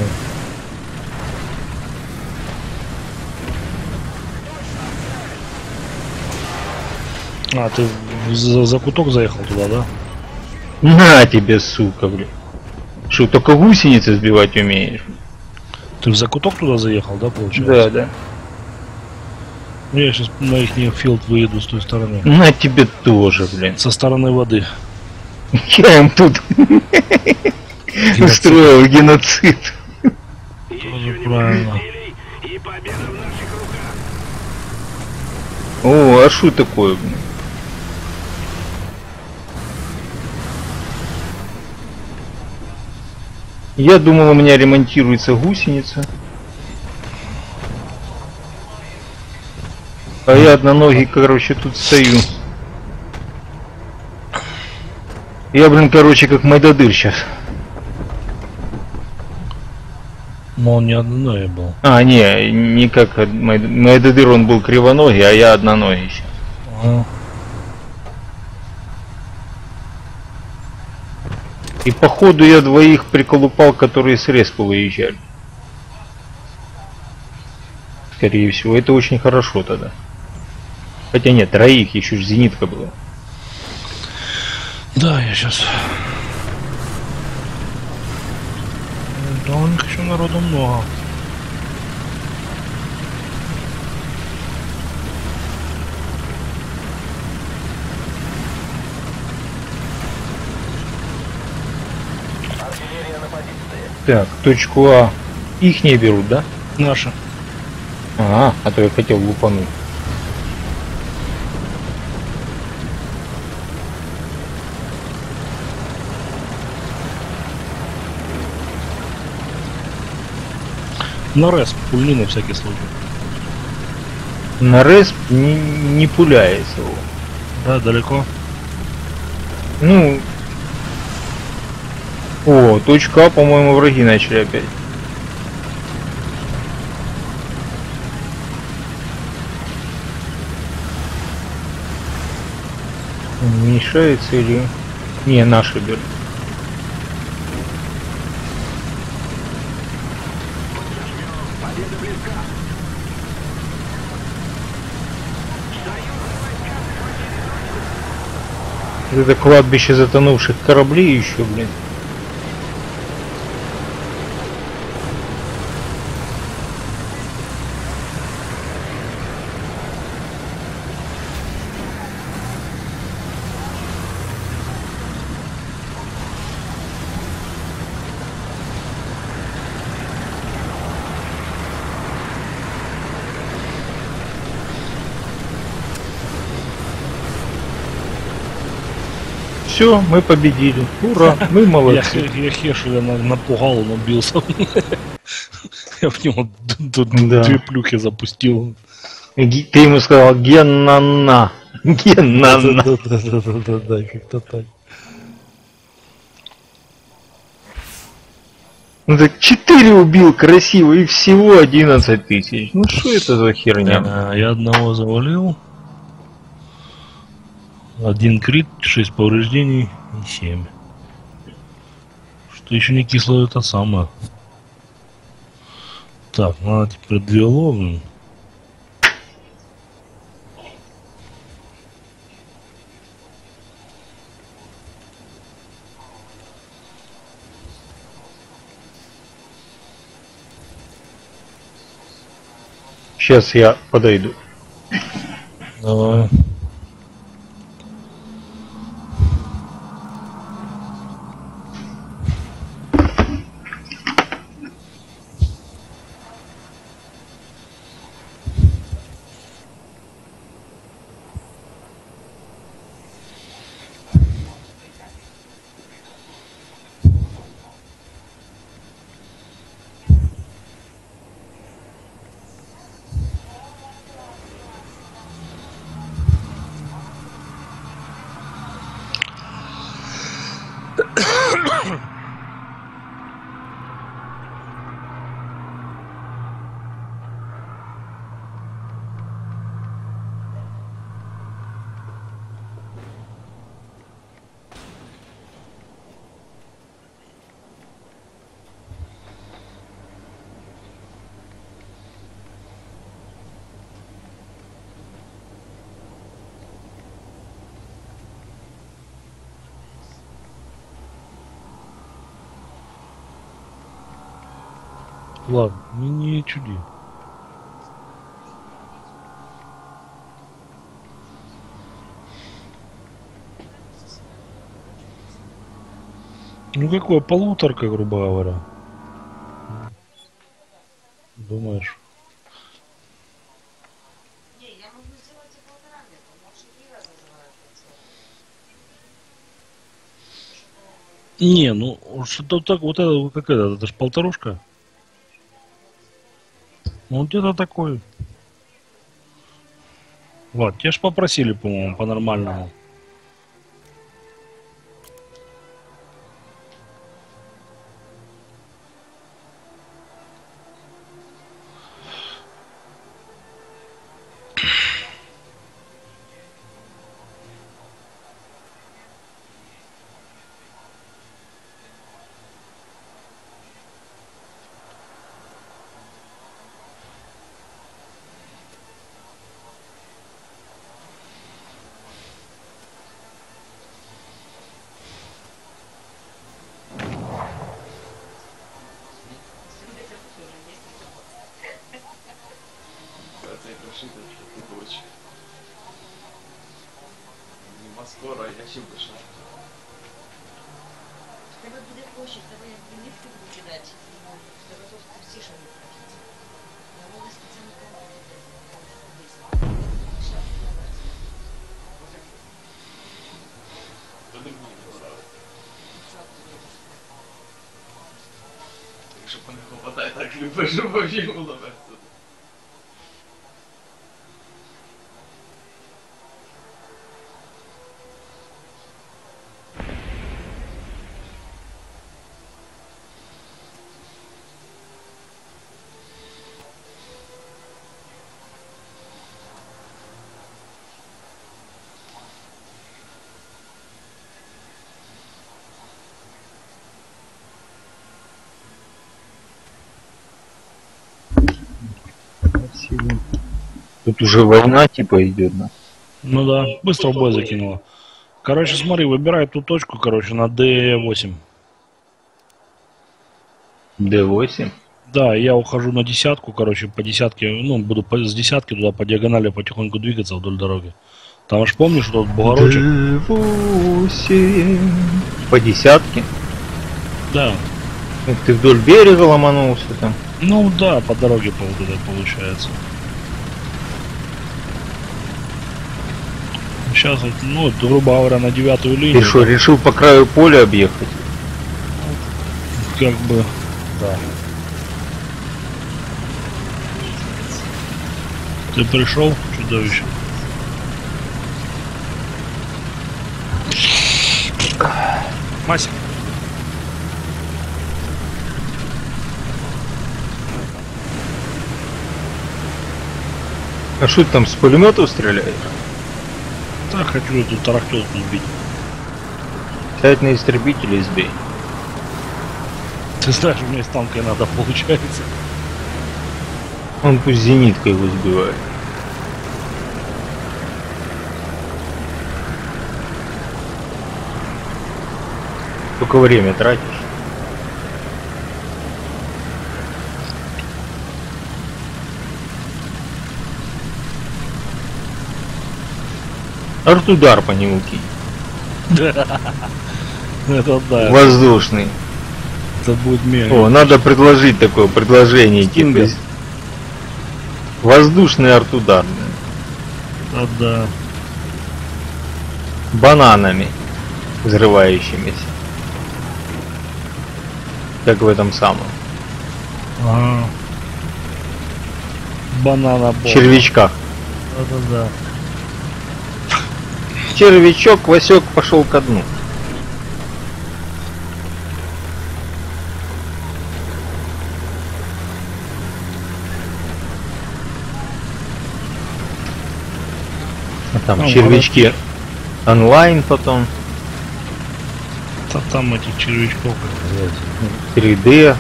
А, ты в- за, за куток заехал туда, да? На тебе, сука, блин. Что, только гусеницы сбивать умеешь? Ты в закуток туда заехал, да, получается? Да, да. Ну, я сейчас на их филд выеду с той стороны. На тебе тоже, блин. Со стороны воды. Я им тут устроил геноцид. Тоже правильно. И победа в наших руках. О, а что такое, блин? Я думал, у меня ремонтируется гусеница. А я одноногий, короче, тут стою. Я, блин, короче, как Майдадыр сейчас. Но он не одной был. А, не, не как Майд- Майдадыр, он был кривоногий, а я одноногий сейчас. Ага. И походу я двоих приколупал, которые с респа выезжали. Скорее всего, это очень хорошо тогда. Хотя нет, троих, еще ж зенитка была. Да, я сейчас. Да, у них еще народу много. Так, точку А их не берут, да? Наши. А, а то я хотел лупануть. На респ, пульни на всякий случай. На респ не, не пуляется его. Да, далеко. Ну... О, точка А, по-моему, враги начали опять. Мешается или... Не, наши берут. Это кладбище затонувших кораблей еще, блин. Все, мы победили. Ура, мы Я, молодцы. я Хешеля на- напугал, он убился. Я в него д- д- Да. две плюхи запустил. Ги- Ты ему сказал Геннана. Геннана. Да-да-да-да-да-да, как-то так. Ну так четыре убил красиво и всего одиннадцать тысяч. Ну что это за херня? А, Я одного завалил. Один крит, шесть повреждений и семь. Что еще не кисло, это самое. Так, надо теперь две ловим. Сейчас я подойду. Давай. Ладно, не, не чуди. Ну какое, полуторка, грубо говоря. Думаешь? Не, я могу сделать и полтора метра, может и три раза называют. Не, ну что-то так, вот это, вот как это, это же полторушка. Ну где-то такой. Вот, тебя ж попросили, по-моему, по-нормальному. Скоро, я чим пишу. Тебе буде проще, в тебе як ліфти будуть кидати, ну, в тебе тут простіше не пройти. Я буду спеціально команду. Сейчас не версія. То не мені поставити. Якщо по не хватає, так любиш, щоб вообще було весело. Спасибо. Тут уже война типа идет, да? Ну да, быстро в бой закинула. Короче, смотри, выбирай ту точку, короче, на дэ восемь. дэ восемь. Да, я ухожу на десятку, короче, по десятке, ну, буду по, с десятки туда по диагонали потихоньку двигаться вдоль дороги. Там аж помнишь, что тут бугорочек? дэ восемь. По десятке? Да. Ну, ты вдоль берега ломанулся там. Ну да, по дороге по вот этой получается. Сейчас, вот, ну, грубо говоря, на девятую линию. Ты что, решил по краю поля объехать? Как бы, да. Ты пришел, чудовище? Масик. А что ты там с пулеметов стреляешь? Так, хочу эту тарахтелку сбить. Сядь на истребитель и сбей. Ты знаешь, у меня из танка и надо, получается. Он пусть зениткой его сбивает. Только время тратишь. Артудар по нему кинь. Это да, Воздушный. это будет мега. О, надо предложить такое предложение, Стинга. типа воздушный артудар. Да, да. Бананами взрывающимися. Как в этом самом. Ага. Банана бомба. Червячках. Да, да, да. Червячок, Васек пошел ко дну. А там Ну, червячки онлайн потом, Да там этих червячков, как называется. три дэ.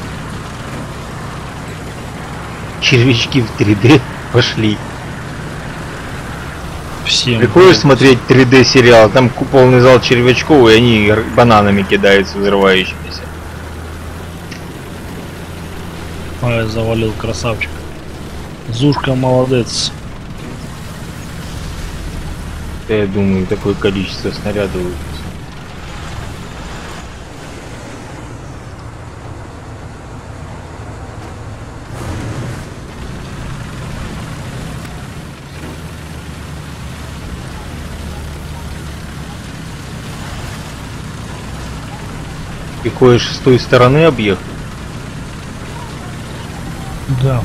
Червячки в три дэ пошли. Всем. Приходишь смотреть три дэ сериал, там ку- полный зал червячков, и они р- бананами кидаются взрывающимися. Ай, завалил, красавчик. Зушка молодец. Я думаю, такое количество снарядов. Ты ходишь с той стороны объект? Да.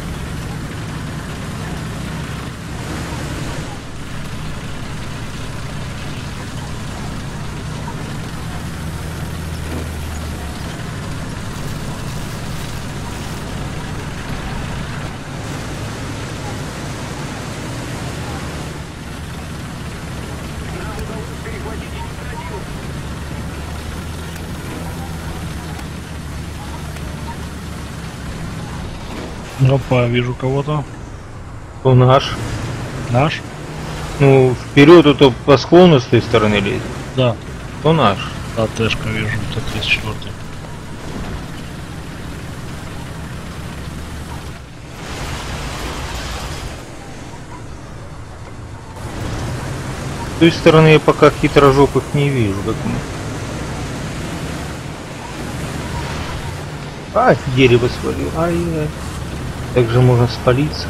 Опа, вижу кого-то. То наш. Наш? Ну, вперед, а то по склону с той стороны лезет. Да. То наш. Да, Тэшка вижу, Т тридцать четыре. С той стороны я пока хитрожопых не вижу. Как... А, дерево свалил. Ай-яй. Так же можно спалиться.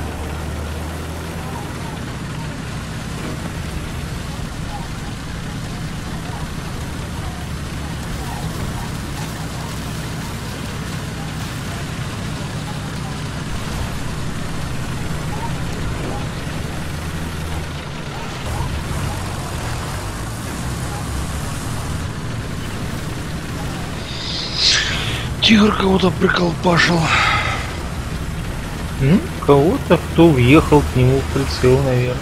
Тигр кого-то приколпашил. Ну, кого-то, кто въехал к нему в прицел, наверное.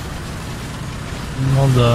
Ну да.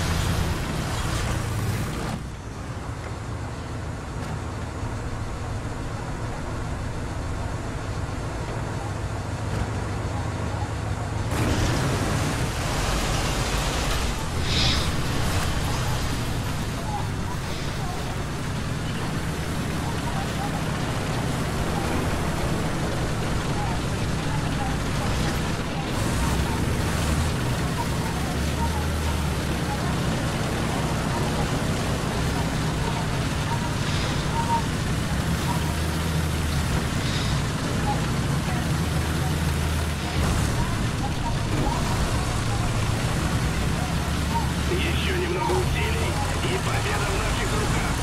Еще немного усилий, и победа в наших руках.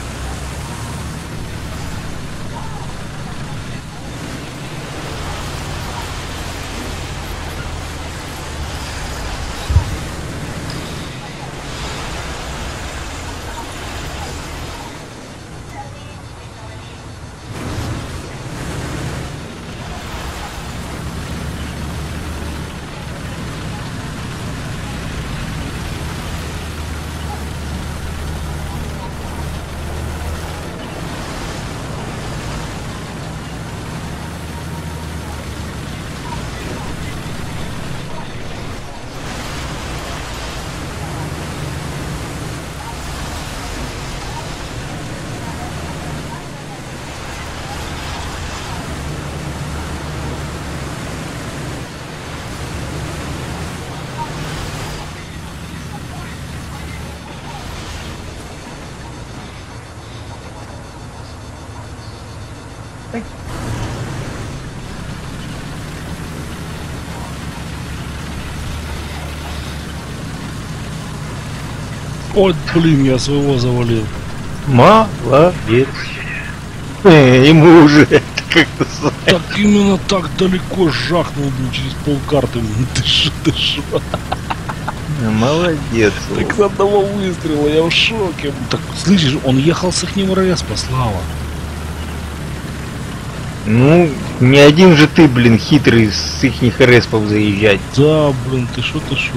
Ой, блин, я своего завалил. Молодец. Э, ему уже это как-то с- Так именно так далеко жахнул, блин, через полкарты. Блин. Ты шо, ты шо? Молодец. Так с одного выстрела, я в шоке. Так, слышишь, он ехал с ихнего респа, Слава. Ну, не один же ты, блин, хитрый с ихних респов заезжать. Да, блин, ты шо, ты шо?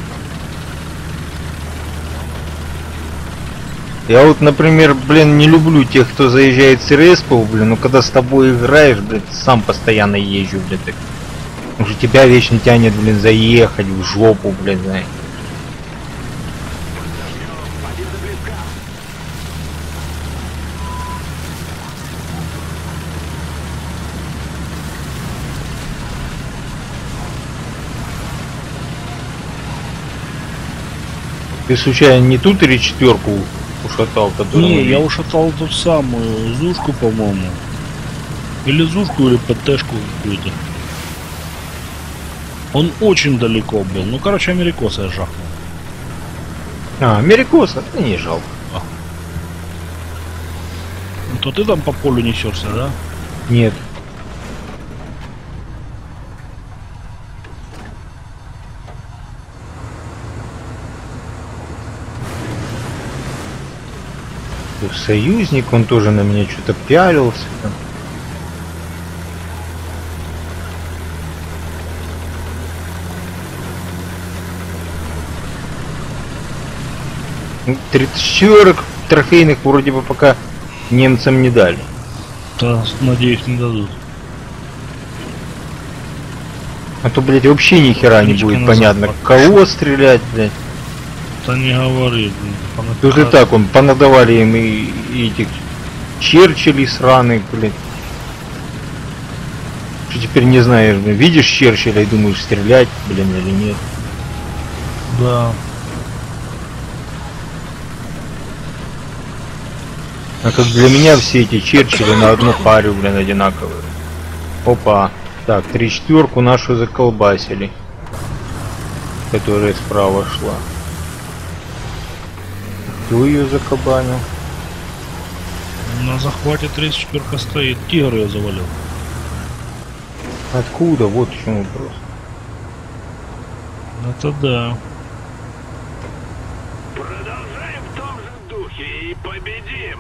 Я вот, например, блин, не люблю тех, кто заезжает с респов, блин, но когда с тобой играешь, блин, сам постоянно езжу, блин, так. Уже тебя вечно тянет, блин, заехать в жопу, блин, знаешь. Победа близка. Ты случайно не ту три четверку ушатал, которую... Не, мы- я ушатал ту самую Зушку, по-моему. Или Зушку, или ПТшку какую-то. Он очень далеко был. Ну, короче, америкоса я жахнул. А, Америкоса? Да не жалко. Ну, то ты там по полю несешься, да? Нет. Союзник, он тоже на меня что-то пялился. Там. Ну, тридцать четыре трофейных вроде бы пока немцам не дали. Да, надеюсь, не дадут. А то, блядь, вообще ни хера не Ключка будет назад понятно, покажи. кого стрелять, блядь. Да не говори, блин. понад- Тут и так он понадавали им и, и этих Черчиллей сраных, блядь. Что теперь не знаешь, блин, видишь Черчилля и думаешь, стрелять, блин, или нет. Да. А как для меня все эти Черчилли на одну парю, блин, одинаковые. Опа. Так, три четверку нашу заколбасили. Которая справа шла. Кто ее закабанил? На захвате тридцать четыре стоит. Тигр ее завалил. Откуда? Вот в чем вопрос. Это да. Продолжаем в том же духе и победим!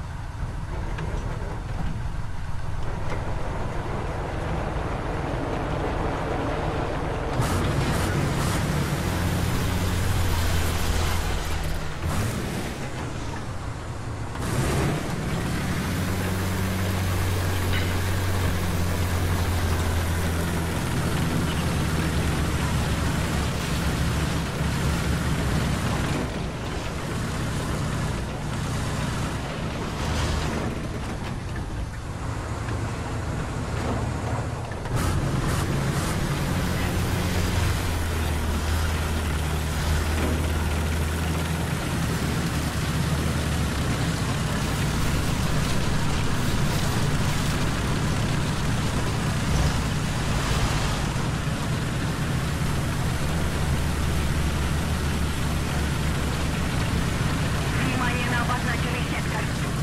Внимание на обозначенный сектор.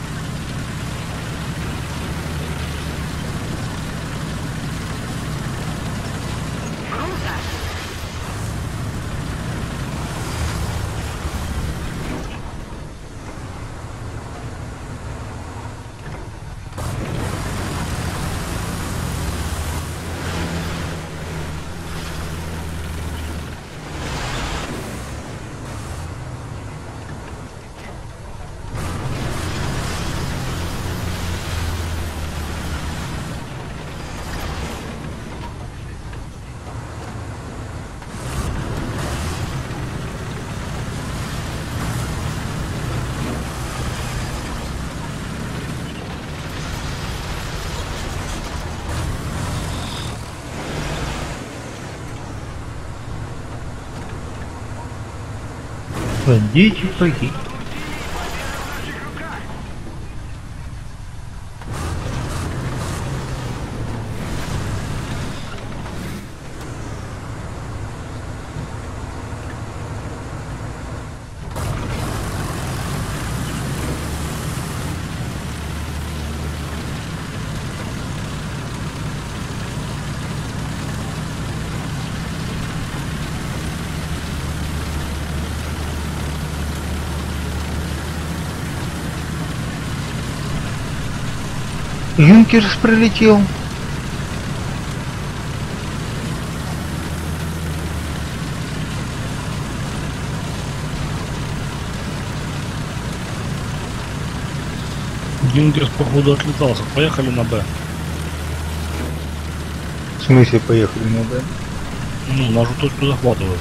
Круто! Бандите погиб. Юнкерс пролетел. Юнкерс, походу, отлетался. Поехали на Б. В смысле поехали на Б? Ну, нашу точку захватывать.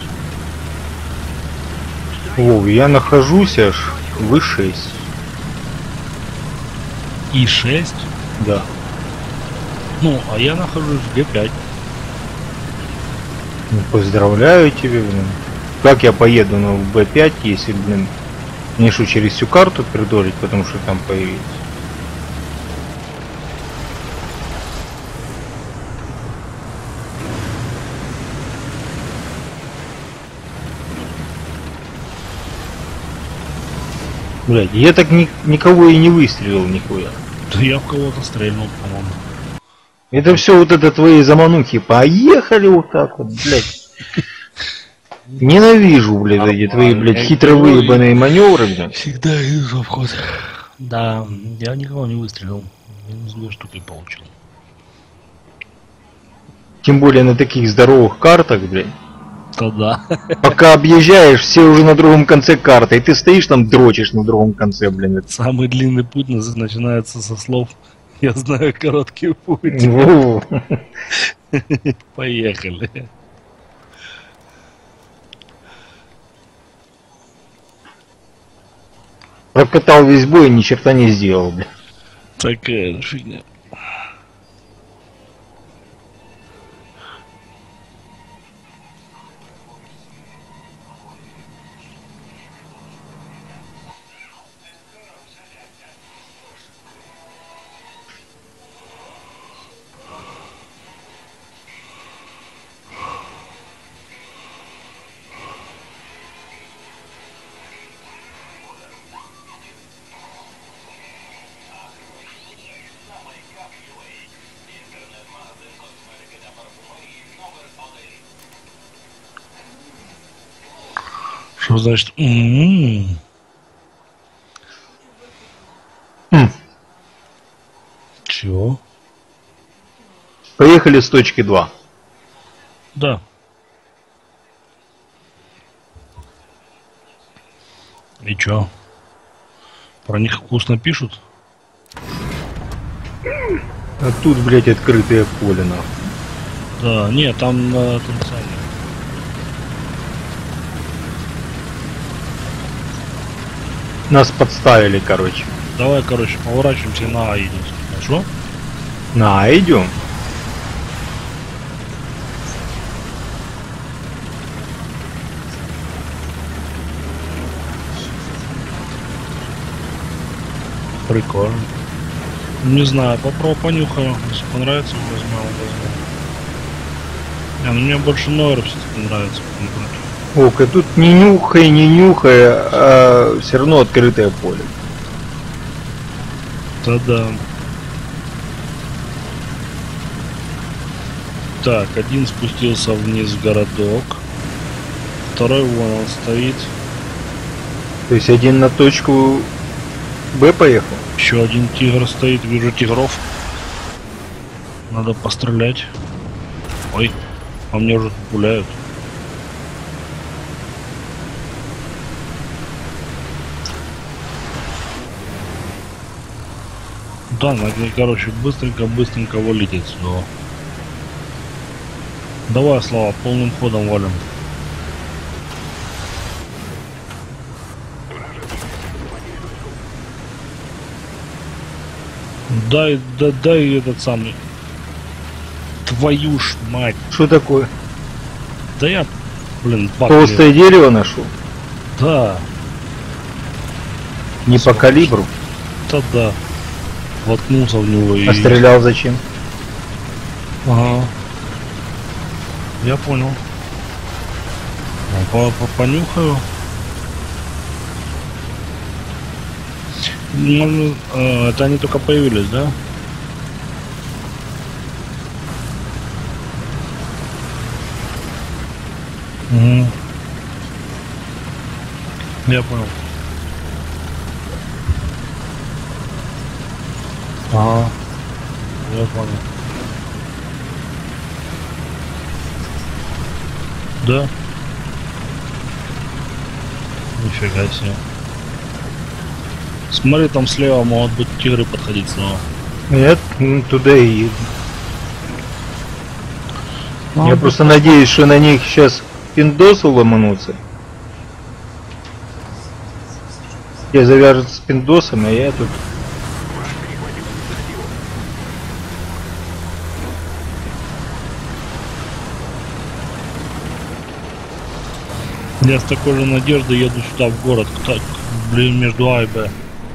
Вов, я нахожусь аж в шесть. И шесть. Да. Ну, а я нахожусь в Г пять. Ну, поздравляю тебя, блин. Как я поеду на Б пять, если, блин, мне что, через всю карту придолить, потому что там появилось? Блядь, я так ни- никого и не выстрелил нихуя. Да я в кого-то стрельнул, по-моему. Это все вот это твои заманухи. Поехали вот так вот, блядь. Ненавижу, блядь, эти твои, блядь, хитро выебанные маневры, блядь. Всегда иду в ход. Да, я никого не выстрелил. Минус две штуки получил. Тем более на таких здоровых картах, блядь. То да. Пока объезжаешь, все уже на другом конце карты, и ты стоишь там, дрочишь на другом конце, блин. Это- Самый длинный путь наз- начинается со слов «Я знаю короткий путь». Во. Поехали. Прокатал весь бой и ни черта не сделал, блядь. Такая же фигня. Что значит? М-м-м. Хм. Чего? Поехали с точки два. Да. И чё? Про них вкусно пишут? А тут, блядь, открытое поле, нахуй. Да, нет, там на том самом. Нас подставили, короче. Давай, короче, поворачиваемся на А едем. Хорошо? На, идем. Прикольно. Не знаю, попробую, понюхаю. Если понравится, возьмем, возьмем. Не, ну мне больше Нойер все-таки нравится. Ока, тут не нюхай, не нюхай, а все равно открытое поле. Да-да. Так, один спустился вниз в городок. Второй вон он стоит. То есть один на точку Б поехал? Еще один тигр стоит, вижу тигров. Надо пострелять. Ой, по мне уже пуляют. Да, надо, короче, быстренько-быстренько вылететь сюда. Давай, Слава, полным ходом валим. Дай, да, дай этот самый. Твою ж мать. Что такое? Да я, блин, баг. Толстое дерево нашел? Да, Не по калибру. да, да. Воткнулся в него и... А стрелял зачем? Ага. Я понял. По -по Понюхаю. Ну, э, это они только появились, да? Угу. Я понял. Ага. Я понял. Да. Нифига себе. Смотри, там слева могут быть тигры подходить снова. Нет, ну, туда и еду. Ну, Я да. просто надеюсь, что на них сейчас пиндосы ломанутся. Те завяжутся с пиндосами, а я тут... Я с такой же надеждой еду сюда, в город, так, блин, между А и Б.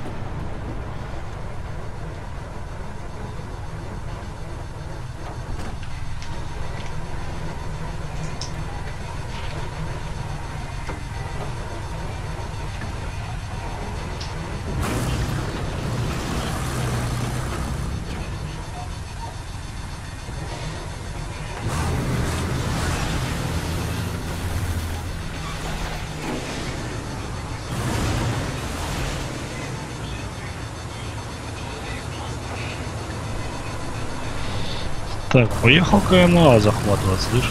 Так, поехал-ка я на А захватывать, слышь?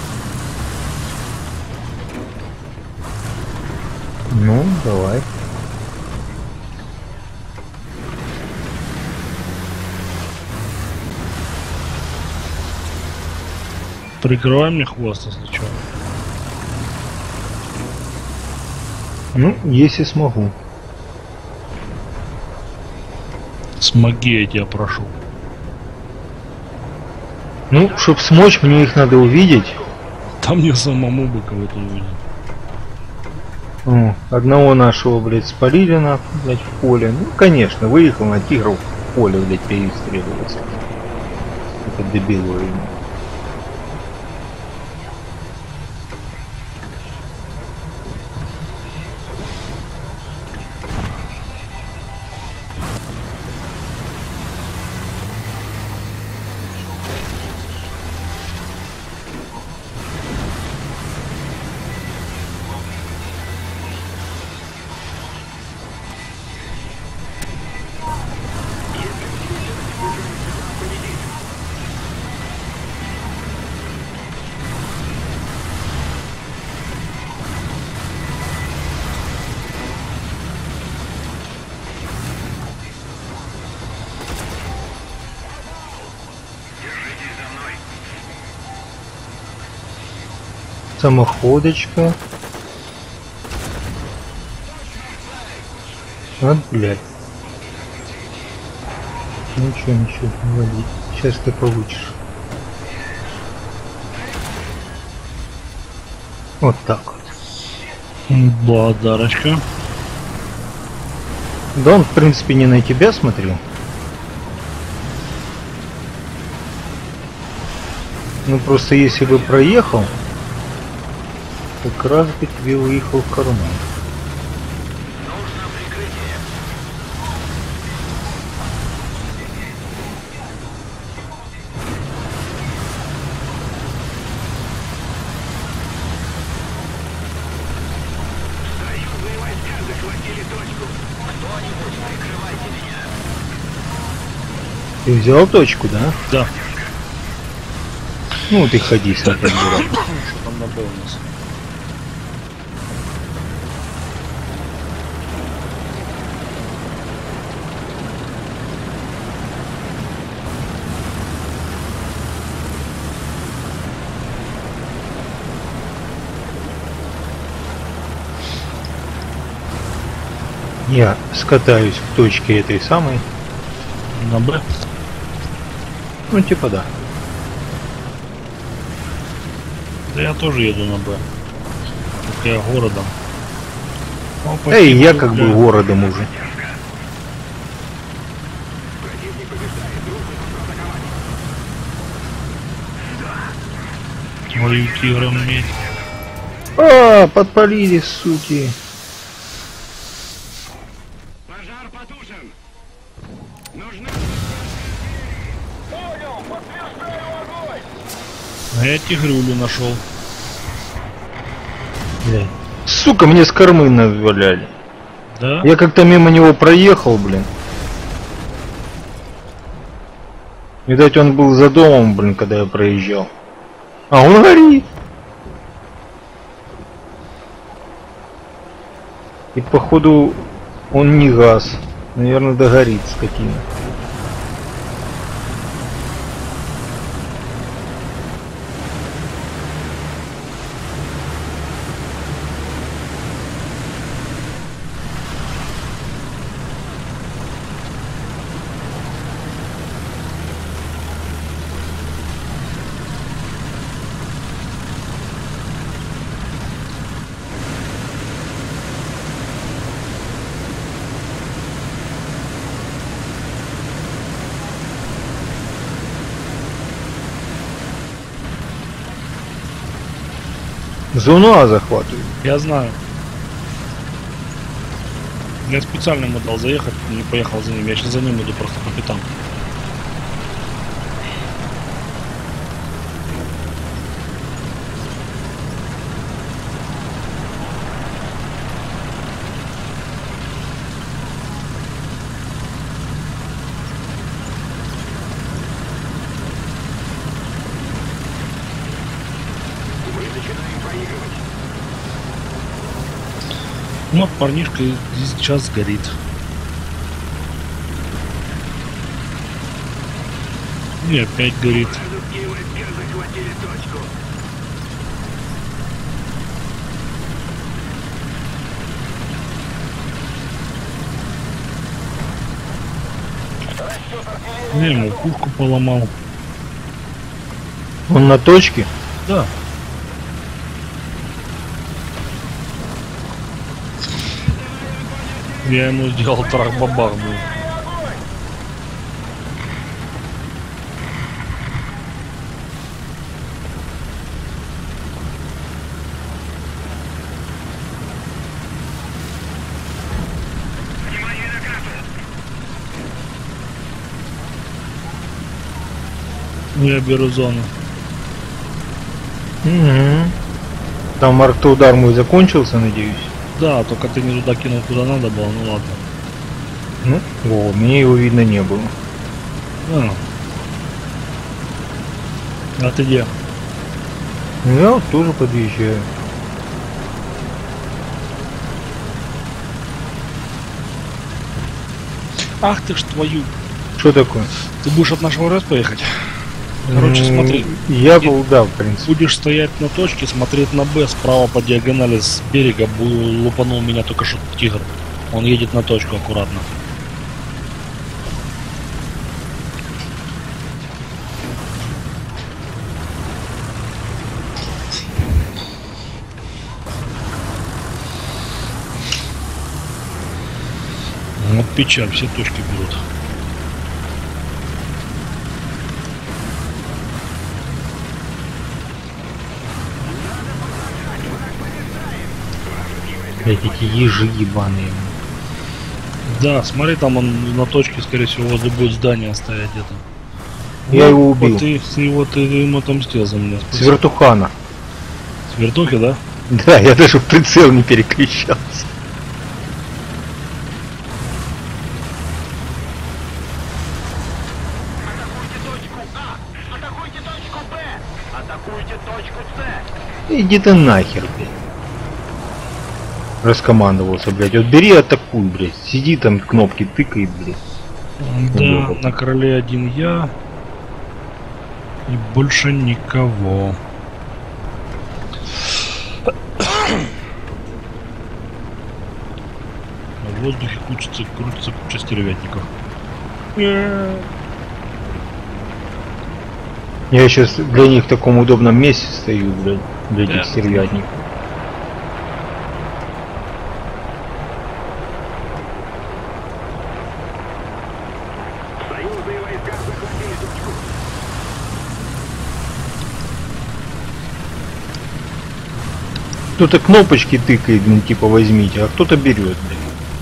Ну, давай. Прикрывай мне хвост, если что. Ну, если смогу. Смоги, я тебя прошу. Ну, чтоб смочь, мне их надо увидеть. Там мне самому бы кого-то увидеть. О, одного нашего, блядь, спалили нахуй, блядь, в поле. Ну, конечно, выехал на тигров в поле, блядь, перестреливаться. Это дебил, блядь. Самоходочка. Вот, блядь. Ничего, ничего, не води. Сейчас ты получишь. Вот так вот. Благодарочка. Да он, в принципе, не на тебя смотрел. Ну, просто если бы проехал, как раз бы тебе выехал в карман. Нужно прикрытие. Союзные войска захватили точку. Кто-нибудь прикрывайте меня. Ты взял точку, да? Да. Ну, ты ходи сам, как дурак. Что там на Б у нас? Я скатаюсь в точке этой самой. На Б? Ну, типа да. Да я тоже еду на Б. Только я городом. О, Эй, спасибо, я как бы бля. городом уже. Мою тигром медь. А, подпалили, суки. Пожар потушен. Нужно... А я тигрюлю нашел. Блядь. Сука, мне с кормы наваляли. Да? Я как-то мимо него проехал, блин. Видать, он был за домом, блин, когда я проезжал. А он горит. И походу он не газ. Наверное, догорит, скотина. Зону А захватывают. Я знаю. Я специально ему дал заехать, не поехал за ним. Я сейчас за ним иду просто по пятам. Ну, а парнишка сейчас горит. И опять горит. Продуктивные войска захватили точку. Я ему пушку поломал. Он на точке? Да. Я ему сделал трах-бабах, блин. Внимание на карту. Я беру зону. Угу. Там артудар мой закончился, надеюсь. Да, только ты не туда кинул, куда надо было, ну ладно. Ну, о, мне его видно не было. А, а ты где? Я вот тоже подъезжаю. Ах ты ж твою. Что такое? Ты будешь от нашего РС поехать? Короче, М, смотри. Я был, да, в принципе. Будешь стоять на точке, смотреть на Б, справа по диагонали с берега бу- лупанул меня только что тигр. Он едет на точку аккуратно. Вот печаль, все точки берут. Блять, эти ежи ебаные. Да, смотри, там он на точке, скорее всего, возле будет здание стоять где-то. Я его Вот убил. ты, с него ты ему отомстил за меня. С вертухана. С вертухи, да? Да, я даже в прицел не переключался. Атакуйте точку А. Атакуйте точку Б. Атакуйте точку С. Иди ты нахер, блядь. Раскомандовался, блядь. Вот бери, атакуй, блядь. Сиди там, кнопки тыкай, блядь. Да, на короле один я. И больше никого. В воздухе крутится, крутится куча стервятников. Я сейчас для них в таком удобном месте стою, блядь. Для этих Да. стервятников. Союзные войска захватили точку. Кто-то кнопочки тыкает, ну типа возьмите, а кто-то берет, блядь.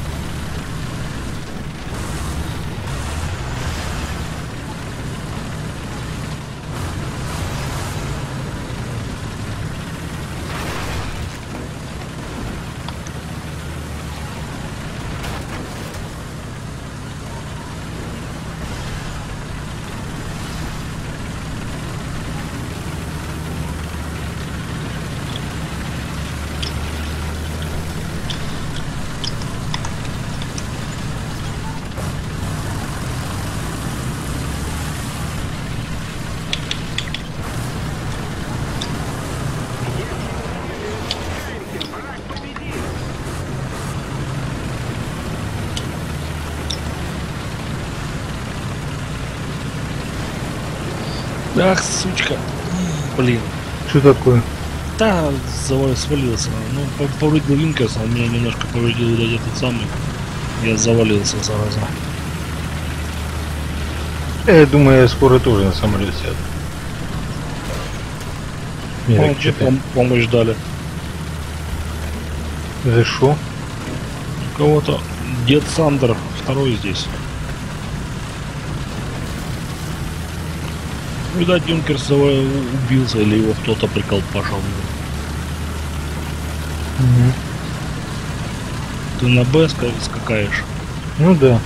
Ах, сучка. Блин. Что такое? Да, завал- свалился. Ну, по- повредил Винкерс, он меня немножко повредил вот этот самый. Я завалился сразу. Я думаю, я скоро тоже на самолет сяду. Не, О, так тебе что-то пом- помощь дали. За шо? У кого-то дед Сандер второй здесь. Видать, Юнкерс убился или его кто-то приколпашил. Угу. Ты на Б ска- скакаешь. Ну да.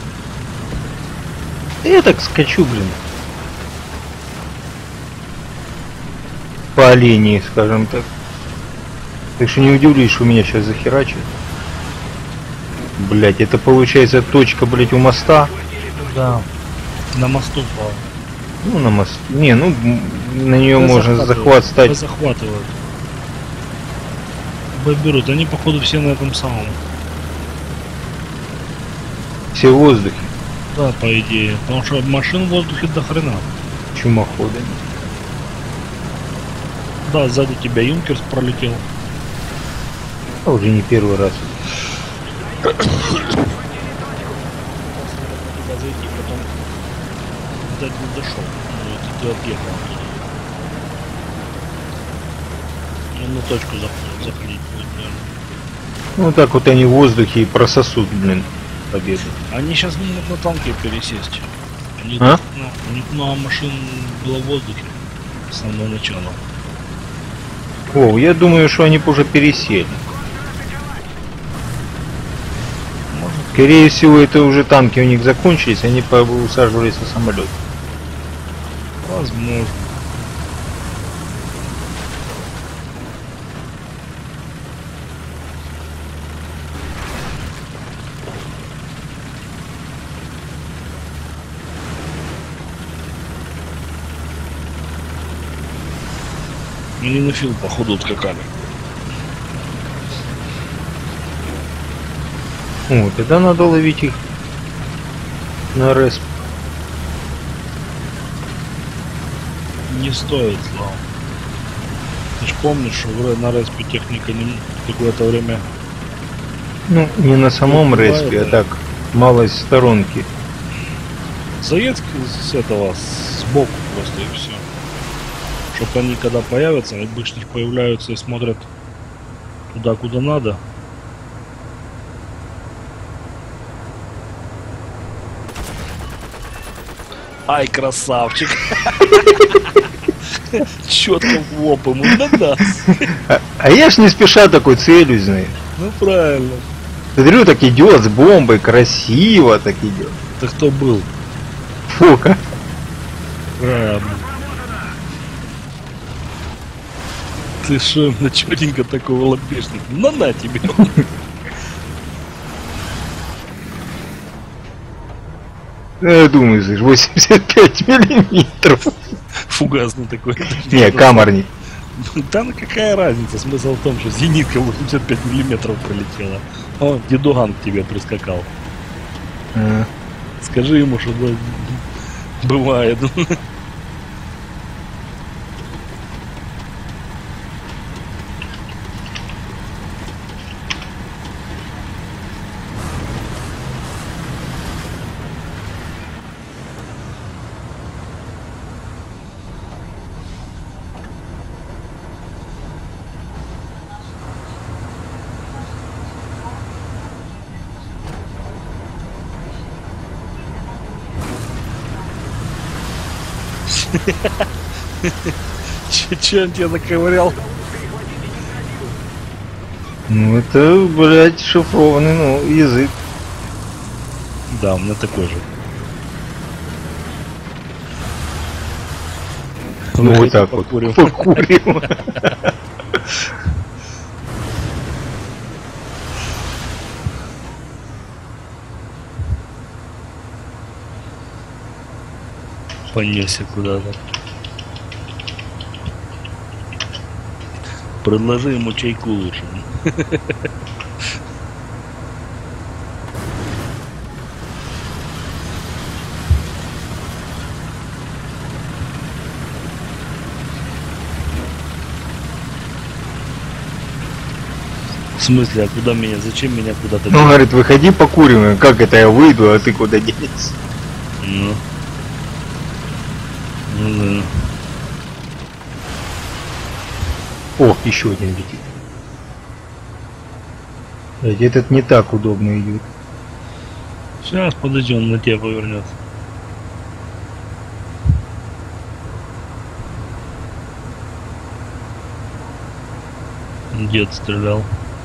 Я так скачу, блин. По линии, скажем так. Так что не удивлюсь, что меня сейчас захерачит. Блять, это получается точка, блять, у моста. Да. На мосту пал. Ну, на мост. Не, ну м, на нее Б можно захватывают. захват Б стать. захватывают. Б берут. Они, походу, все на этом самом. Все в воздухе. Да, по идее. Потому что машин в воздухе до хрена. Чумоходы. Да, сзади тебя Юнкерс пролетел. А уже не первый раз. Туда зайти, потом сзади не дошел. Ну, это ты отъехал оттуда. Ну, на точку зах- заходить будет, наверное. Ну так вот они в воздухе и прососут, блин, победу. Они сейчас не могут на танке пересесть. У них, А? ну, у них много машин было в воздухе с самого начала. О, я думаю, что они б уже пересели. Скорее всего, это уже танки у них закончились, они усаживались на самолет. Возможно. Они на фил, походу, откакали. О, тогда надо ловить их на респ. Не стоит, Слава. Ты ж помнишь, что в- на респе техника не какое-то время... Ну, не на самом Ну, респе, а это- так, малость сторонки. Заедь с этого, сбоку просто и все. Чтоб они когда появятся, обычно ж появляются и смотрят туда, куда надо. Ай, красавчик! Четко в лоб ему, да да. А, а я ж не спеша такой целюсь, знаешь. Ну правильно. Смотрю, так идет с бомбой, красиво так идет. Ты кто был? Фу-ка. Правильно. Ты что, на четенько такого лобешника? Ну на тебе. Я думаю, слышь, восемьдесят пять миллиметров. Фугасный такой. Не, каморник. Да ну какая разница? Смысл в том, что зенитка восемьдесят пять миллиметров пролетела. О, дедуган к тебе прискакал. А, Скажи ему, что да, бывает. Че, че он тебя заковырял? Ну это, блядь, шифрованный, ну, язык. Да, у меня такой же. Ну вот так покурим. вот. Покурим. Понесся куда-то. Предложи ему чайку лучше. В смысле, а куда меня? Зачем меня куда-то? Ну, говорит, выходи покурим. Как это я выйду, а ты куда денешься? Ну. Ну да. О, еще один летит. Блядь, этот не так удобно идет. Сейчас, подожди, он на тебя повернет. Дед стрелял.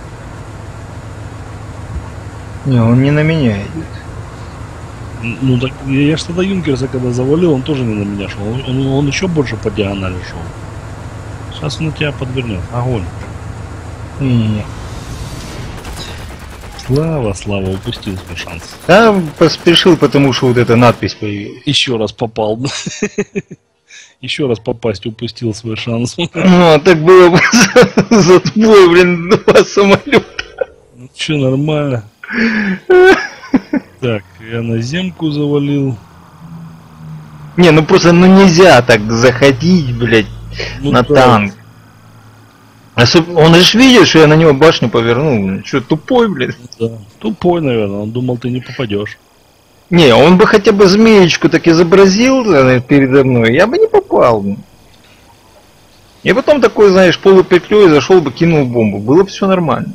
Не, он не на меня идет. Н- Ну так я ж тогда Юнкерса когда завалил, он тоже не на меня шел. Он, он- он еще больше по диагонали шел. Сейчас он на тебя подвернет. Огонь. Не-не-не. Слава, Слава, упустил свой шанс. Да, поспешил, потому что вот эта надпись появилась. Еще раз попал. Еще раз попасть упустил свой шанс. Ну, а так было бы за, за твой, блин, два самолета. Ну че, нормально. Так, я на земку завалил. Не, ну просто ну нельзя так заходить, блядь, Ну на да. танк. Особ- Он же видит, что я на него башню повернул. Что, тупой, блядь? Да. Тупой, наверное. Он думал, ты не попадешь. Не, он бы хотя бы змеечку так изобразил э, передо мной, я бы не попал. блин. И потом такой, знаешь, полупетлей зашел бы, кинул бомбу. Было бы все нормально.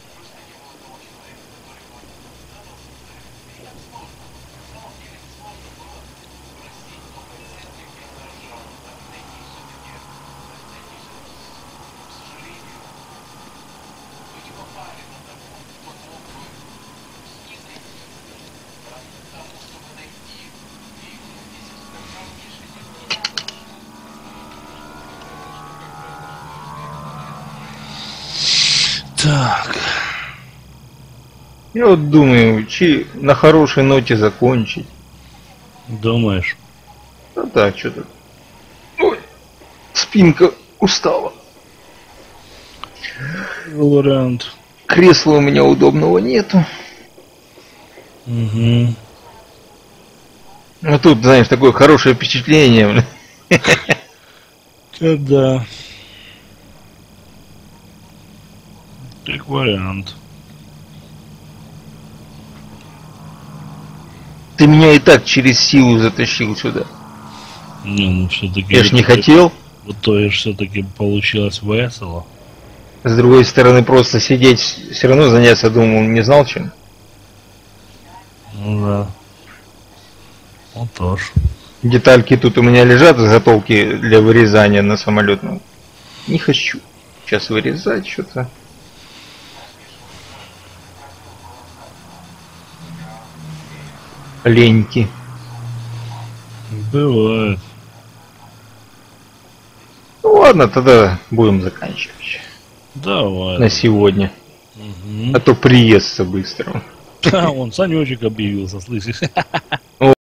Так. Я вот думаю, чи на хорошей ноте закончить. Думаешь? Ну так, что-то. Ой, спинка устала. Вариант. Кресла у меня удобного нету. Угу. Ну тут, знаешь, такое хорошее впечатление. блин. Да, да. Как вариант. Ты меня и так через силу затащил сюда. Не, ну все-таки. Я ж не хотел. В итоге все-таки получилось весело. С другой стороны, просто сидеть, все равно заняться, думал, не знал чем. Ну да. Вот тоже. Детальки тут у меня лежат, заготовки для вырезания на самолет. Ну, не хочу сейчас вырезать что-то. Леньки. Бывает. Ну ладно, тогда будем заканчивать Давай. на сегодня. Мгм. А то приестся быстро. А, он Санечек объявился, слышишь?